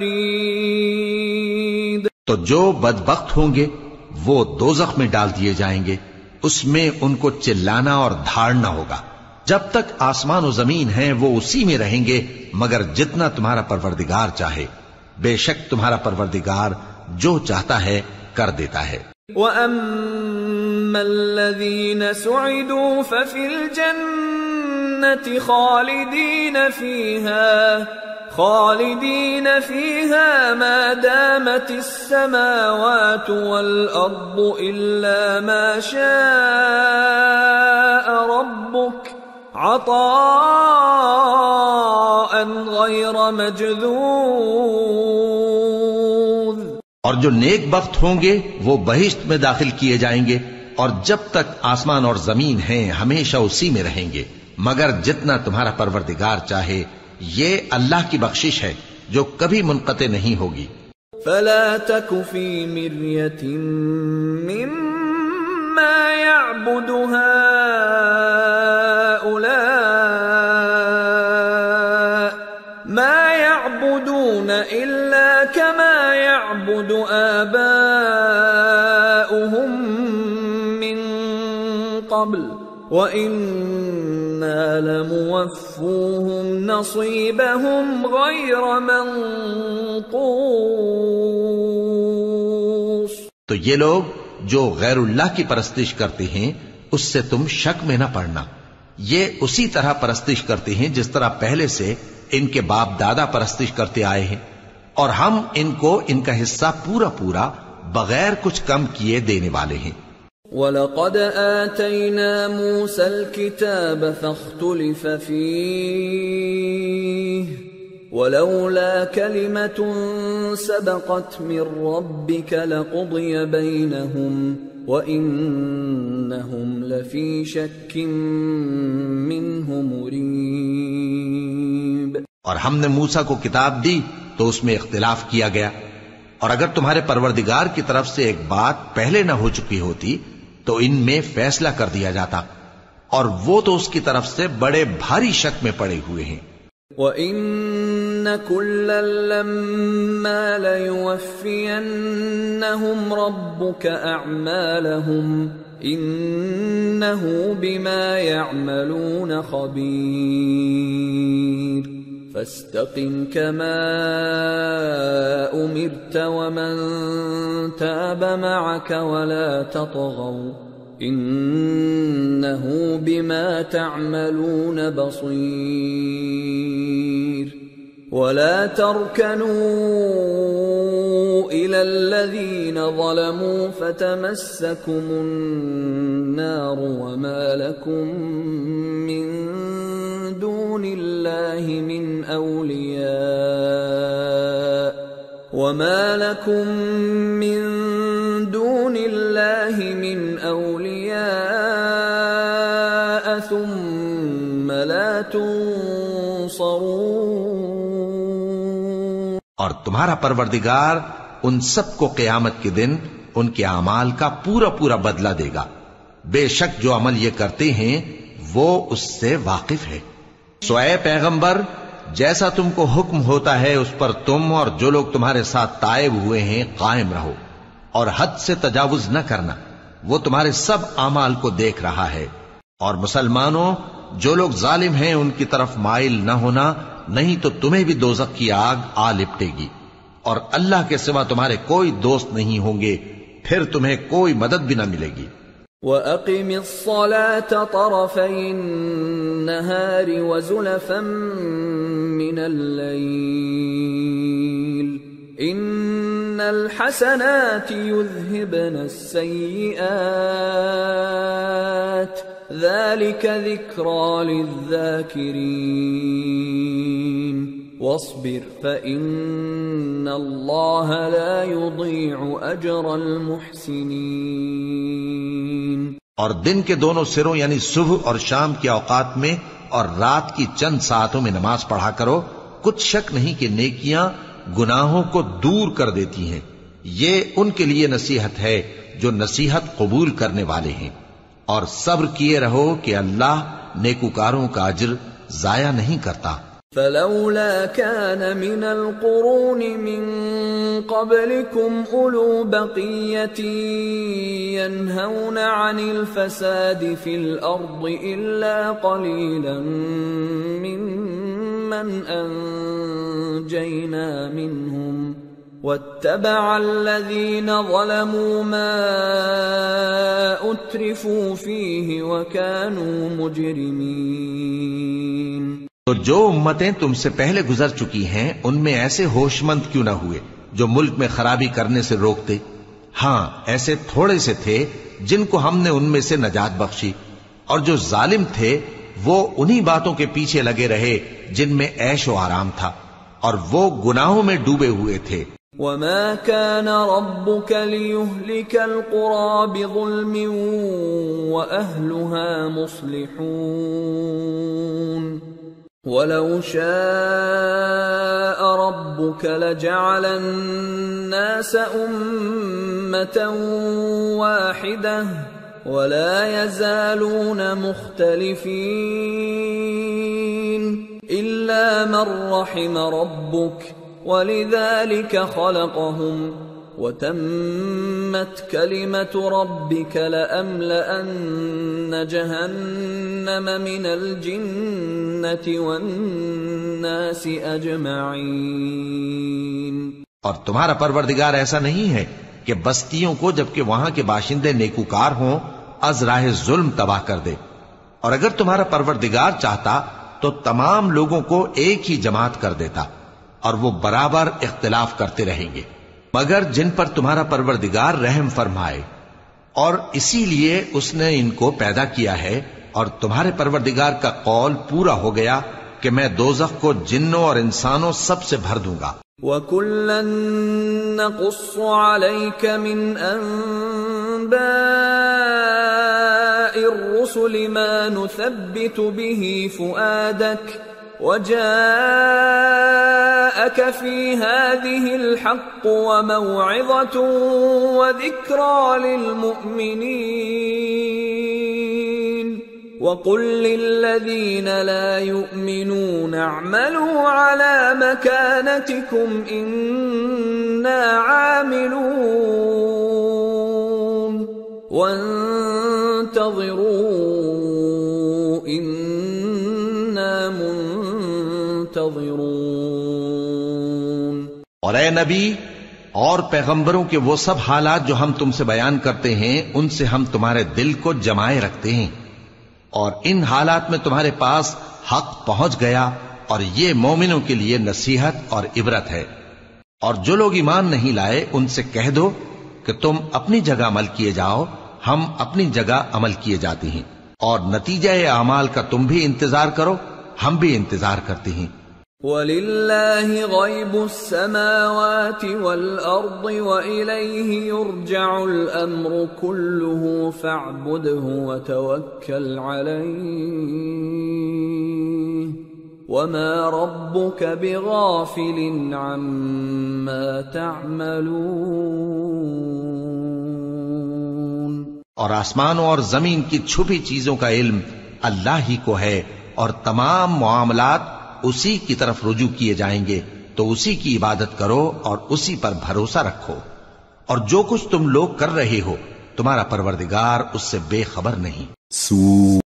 يريد۔ تو جو بدبخت ہوں گے وہ دوزخ میں ڈال دیے جائیں گے، اس میں ان کو چلانا اور دھاڑنا ہوگا۔ جب تک آسمان و زمین ہیں وہ اسی میں رہیں گے مگر جتنا تمہارا پروردگار چاہے، بے شک تمہارا پروردگار جو چاہتا ہے کر دیتا ہے۔ وَأَمَّا الَّذِينَ سُعِدُوا فَفِي الْجَنَّةِ خَالِدِينَ فِيهَا خَالِدِينَ فِيهَا مَا دَامَتِ السَّمَاوَاتُ وَالْأَرْضُ إِلَّا مَا شَاءَ رَبُّكَ عطاء غیر مجذوذ۔ اور جو نیک بخت ہوں گے وہ بہشت میں داخل کیے جائیں گے، اور جب تک آسمان اور زمین ہیں ہمیشہ اسی میں رہیں گے مگر جتنا تمہارا پروردگار چاہے۔ یہ اللہ کی بخشش ہے جو کبھی منقطع نہیں ہوگی۔ فلا تک فی مریۃ مما یعبد هؤلاء ما يعبد يعبدون إلا كما يعبد آباؤهم من قبل وَإِنَّا لَمُوَفُّوهُمْ نَصِيبَهُمْ غَيْرَ مَنْقُوصٍ۔ تو یہ لوگ جو غیر اللہ کی پرستش کرتے ہیں اس سے تم شک میں نہ پڑنا، یہ اسی طرح پرستش کرتے ہیں جس طرح پہلے سے ان کے باپ دادا پرستش کرتے آئے ہیں، اور ہم ان کو ان کا حصہ پورا پورا بغیر کچھ کم کیے دینے والے ہیں۔ وَلَقَدْ آتَيْنَا مُوسَى الْكِتَابَ فَاخْتُلِفَ فِيهِ وَلَوْلَا كَلِمَةٌ سَبَقَتْ مِنْ رَبِّكَ لَقُضِيَ بَيْنَهُمْ وَإِنَّهُمْ لَفِي شَكٍّ مِّنْهُ مُرِيبٍ۔ اور ہم نے موسیٰ کو کتاب دی تو اس میں اختلاف کیا گیا، اور اگر تمہارے پروردگار کی طرف سے ایک بات پہلے نہ ہو چکی ہوتی تو ان میں فیصلہ کر دیا جاتا، اور وہ تو اس کی طرف سے بڑے بھاری شک میں پڑے ہوئے ہیں۔ وَإِنَّ كُلًّا لَمَّا لَيُوَفِّيَنَّهُمْ رَبُّكَ أَعْمَالَهُمْ إِنَّهُ بِمَا يَعْمَلُونَ خَبِيرٌ فَاسْتَقِمْ كَمَا أُمِرْتَ وَمَنْ تَابَ مَعَكَ وَلَا تَطْغَوْا إِنَّهُ بِمَا تَعْمَلُونَ بَصِيرٌ وَلَا تَرْكَنُوا إِلَى الَّذِينَ ظَلَمُوا فَتَمَسَّكُمُ النَّارُ وَمَا لَكُمْ مِنْ دون اللہ من اولیاء وما لکم من دون اللہ من اولیاء ثم لا تنصرون۔ اور تمہارا پروردگار ان سب کو قیامت کے دن ان کے اعمال کا پورا پورا بدلہ دے گا، بے شک جو عمل یہ کرتے ہیں وہ اس سے واقف ہے۔ سو اے پیغمبر، جیسا تم کو حکم ہوتا ہے اس پر تم اور جو لوگ تمہارے ساتھ تائب ہوئے ہیں قائم رہو، اور حد سے تجاوز نہ کرنا، وہ تمہارے سب اعمال کو دیکھ رہا ہے۔ اور مسلمانوں، جو لوگ ظالم ہیں ان کی طرف مائل نہ ہونا، نہیں تو تمہیں بھی دوزخ کی آگ آ لپٹے گی، اور اللہ کے سوا تمہارے کوئی دوست نہیں ہوں گے، پھر تمہیں کوئی مدد بھی نہ ملے گی۔ وَأَقِمِ الصَّلَاةَ طَرَفَيِ النَّهَارِ وَزُلَفًا مِّنَ اللَّيْلِ إِنَّ الْحَسَنَاتِ يُذْهِبْنَ السَّيِّئَاتِ ذَلِكَ ذِكْرَى لِلذَّاكِرِينَ وَاصْبِرْ فَإِنَّ اللَّهَ لَا يُضِيعُ أَجْرَ الْمُحْسِنِينَ۔ اور دن کے دونوں سروں یعنی صبح اور شام کے اوقات میں اور رات کی چند ساعتوں میں نماز پڑھا کرو، کچھ شک نہیں کہ نیکیاں گناہوں کو دور کر دیتی ہیں، یہ ان کے لیے نصیحت ہے جو نصیحت قبول کرنے والے ہیں۔ اور صبر کیے رہو کہ اللہ نیکوکاروں کا اجر ضائع نہیں کرتا۔ فلولا كان من القرون من قبلكم أولو بقية ينهون عن الفساد في الأرض إلا قليلا ممن أنجينا منهم واتبع الذين ظلموا ما أترفوا فيه وكانوا مجرمين۔ تو جو امتیں تم سے پہلے گزر چکی ہیں ان میں ایسے ہوش مند کیوں نہ ہوئے جو ملک میں خرابی کرنے سے روکتے؟ ہاں، ایسے تھوڑے سے تھے جن کو ہم نے ان میں سے نجات بخشی، اور جو ظالم تھے وہ انہی باتوں کے پیچھے لگے رہے جن میں عیش و آرام تھا، اور وہ گناہوں میں ڈوبے ہوئے تھے۔ وَمَا كَانَ رَبُّكَ لِيُهْلِكَ الْقُرَى بِظُلْمٍ وَأَهْلُهَا مُصْلِحُونَ وَلَوْ شَاءَ رَبُّكَ لَجَعَلَ النَّاسَ أُمَّةً وَاحِدَةً وَلَا يَزَالُونَ مُخْتَلِفِينَ إِلَّا مَنْ رَحِمَ رَبُّكَ وَلِذَلِكَ خَلَقَهُمْ وَتَمَّتْ كَلِمَةُ رَبِّكَ لَأَمْلَأَنَّ جَهَنَّمَ مِنَ الْجِنَّةِ وَالنَّاسِ أَجْمَعِينَ۔ اور تمہارا پروردگار ایسا نہیں ہے کہ بستیوں کو جبکہ وہاں کے باشندے نیکوکار ہوں از راہ ظلم تباہ کر دے، اور اگر تمہارا پروردگار چاہتا تو تمام لوگوں کو ایک ہی جماعت کر دیتا، اور وہ برابر اختلاف کرتے رہیں گے، مگر جن پر تمہارا پروردگار رحم فرمائے، اور اسی لیے اس نے ان کو پیدا کیا ہے، اور تمہارے پروردگار کا قول پورا ہو گیا کہ میں دوزخ کو جنوں اور انسانوں سب سے بھر دوں گا۔ وَكُلًّا نَّقُصُّ عَلَيْكَ مِنْ أَنبَاءِ الرُّسُلِ مَا نُثَبِّتُ بِهِ فُؤَادَكَ وَجَاءَكَ فِي هَٰذِهِ الْحَقُّ وَمَوْعِظَةٌ وَذِكْرَىٰ لِلْمُؤْمِنِينَ وَقُل لِّلَّذِينَ لَا يُؤْمِنُونَ اعْمَلُوا عَلَىٰ مَكَانَتِكُمْ إِنَّا عَامِلُونَ وَانتَظِرُوا إِنَّا مُنتَظِرُونَ۔ اور اے نبی اور پیغمبروں کے وہ سب حالات جو ہم تم سے بیان کرتے ہیں، ان سے ہم تمہارے دل کو جمائے رکھتے ہیں، اور ان حالات میں تمہارے پاس حق پہنچ گیا، اور یہ مومنوں کے لیے نصیحت اور عبرت ہے۔ اور جو لوگ ایمان نہیں لائے ان سے کہہ دو کہ تم اپنی جگہ عمل کیے جاؤ، ہم اپنی جگہ عمل کیے جاتے ہیں، اور نتیجہ اعمال کا تم بھی انتظار کرو، ہم بھی انتظار کرتے ہیں۔ وَلِلَّهِ غَيْبُ السَّمَاوَاتِ وَالْأَرْضِ وَإِلَيْهِ يُرْجَعُ الْأَمْرُ كُلُّهُ فَاعْبُدْهُ وَتَوَكَّلْ عَلَيْهِ وَمَا رَبُّكَ بِغَافِلٍ عَمَّا تَعْمَلُونَ۔ اور آسمانوں اور زمین کی چھپی چیزوں کا علم اللہ ہی کو ہے، اور تمام معاملات اسی کی طرف رجوع کیے جائیں گے، تو اسی کی عبادت کرو اور اسی پر بھروسہ رکھو، اور جو کچھ تم لوگ کر رہے ہو تمہارا پروردگار اس سے بے خبر نہیں۔ سورہ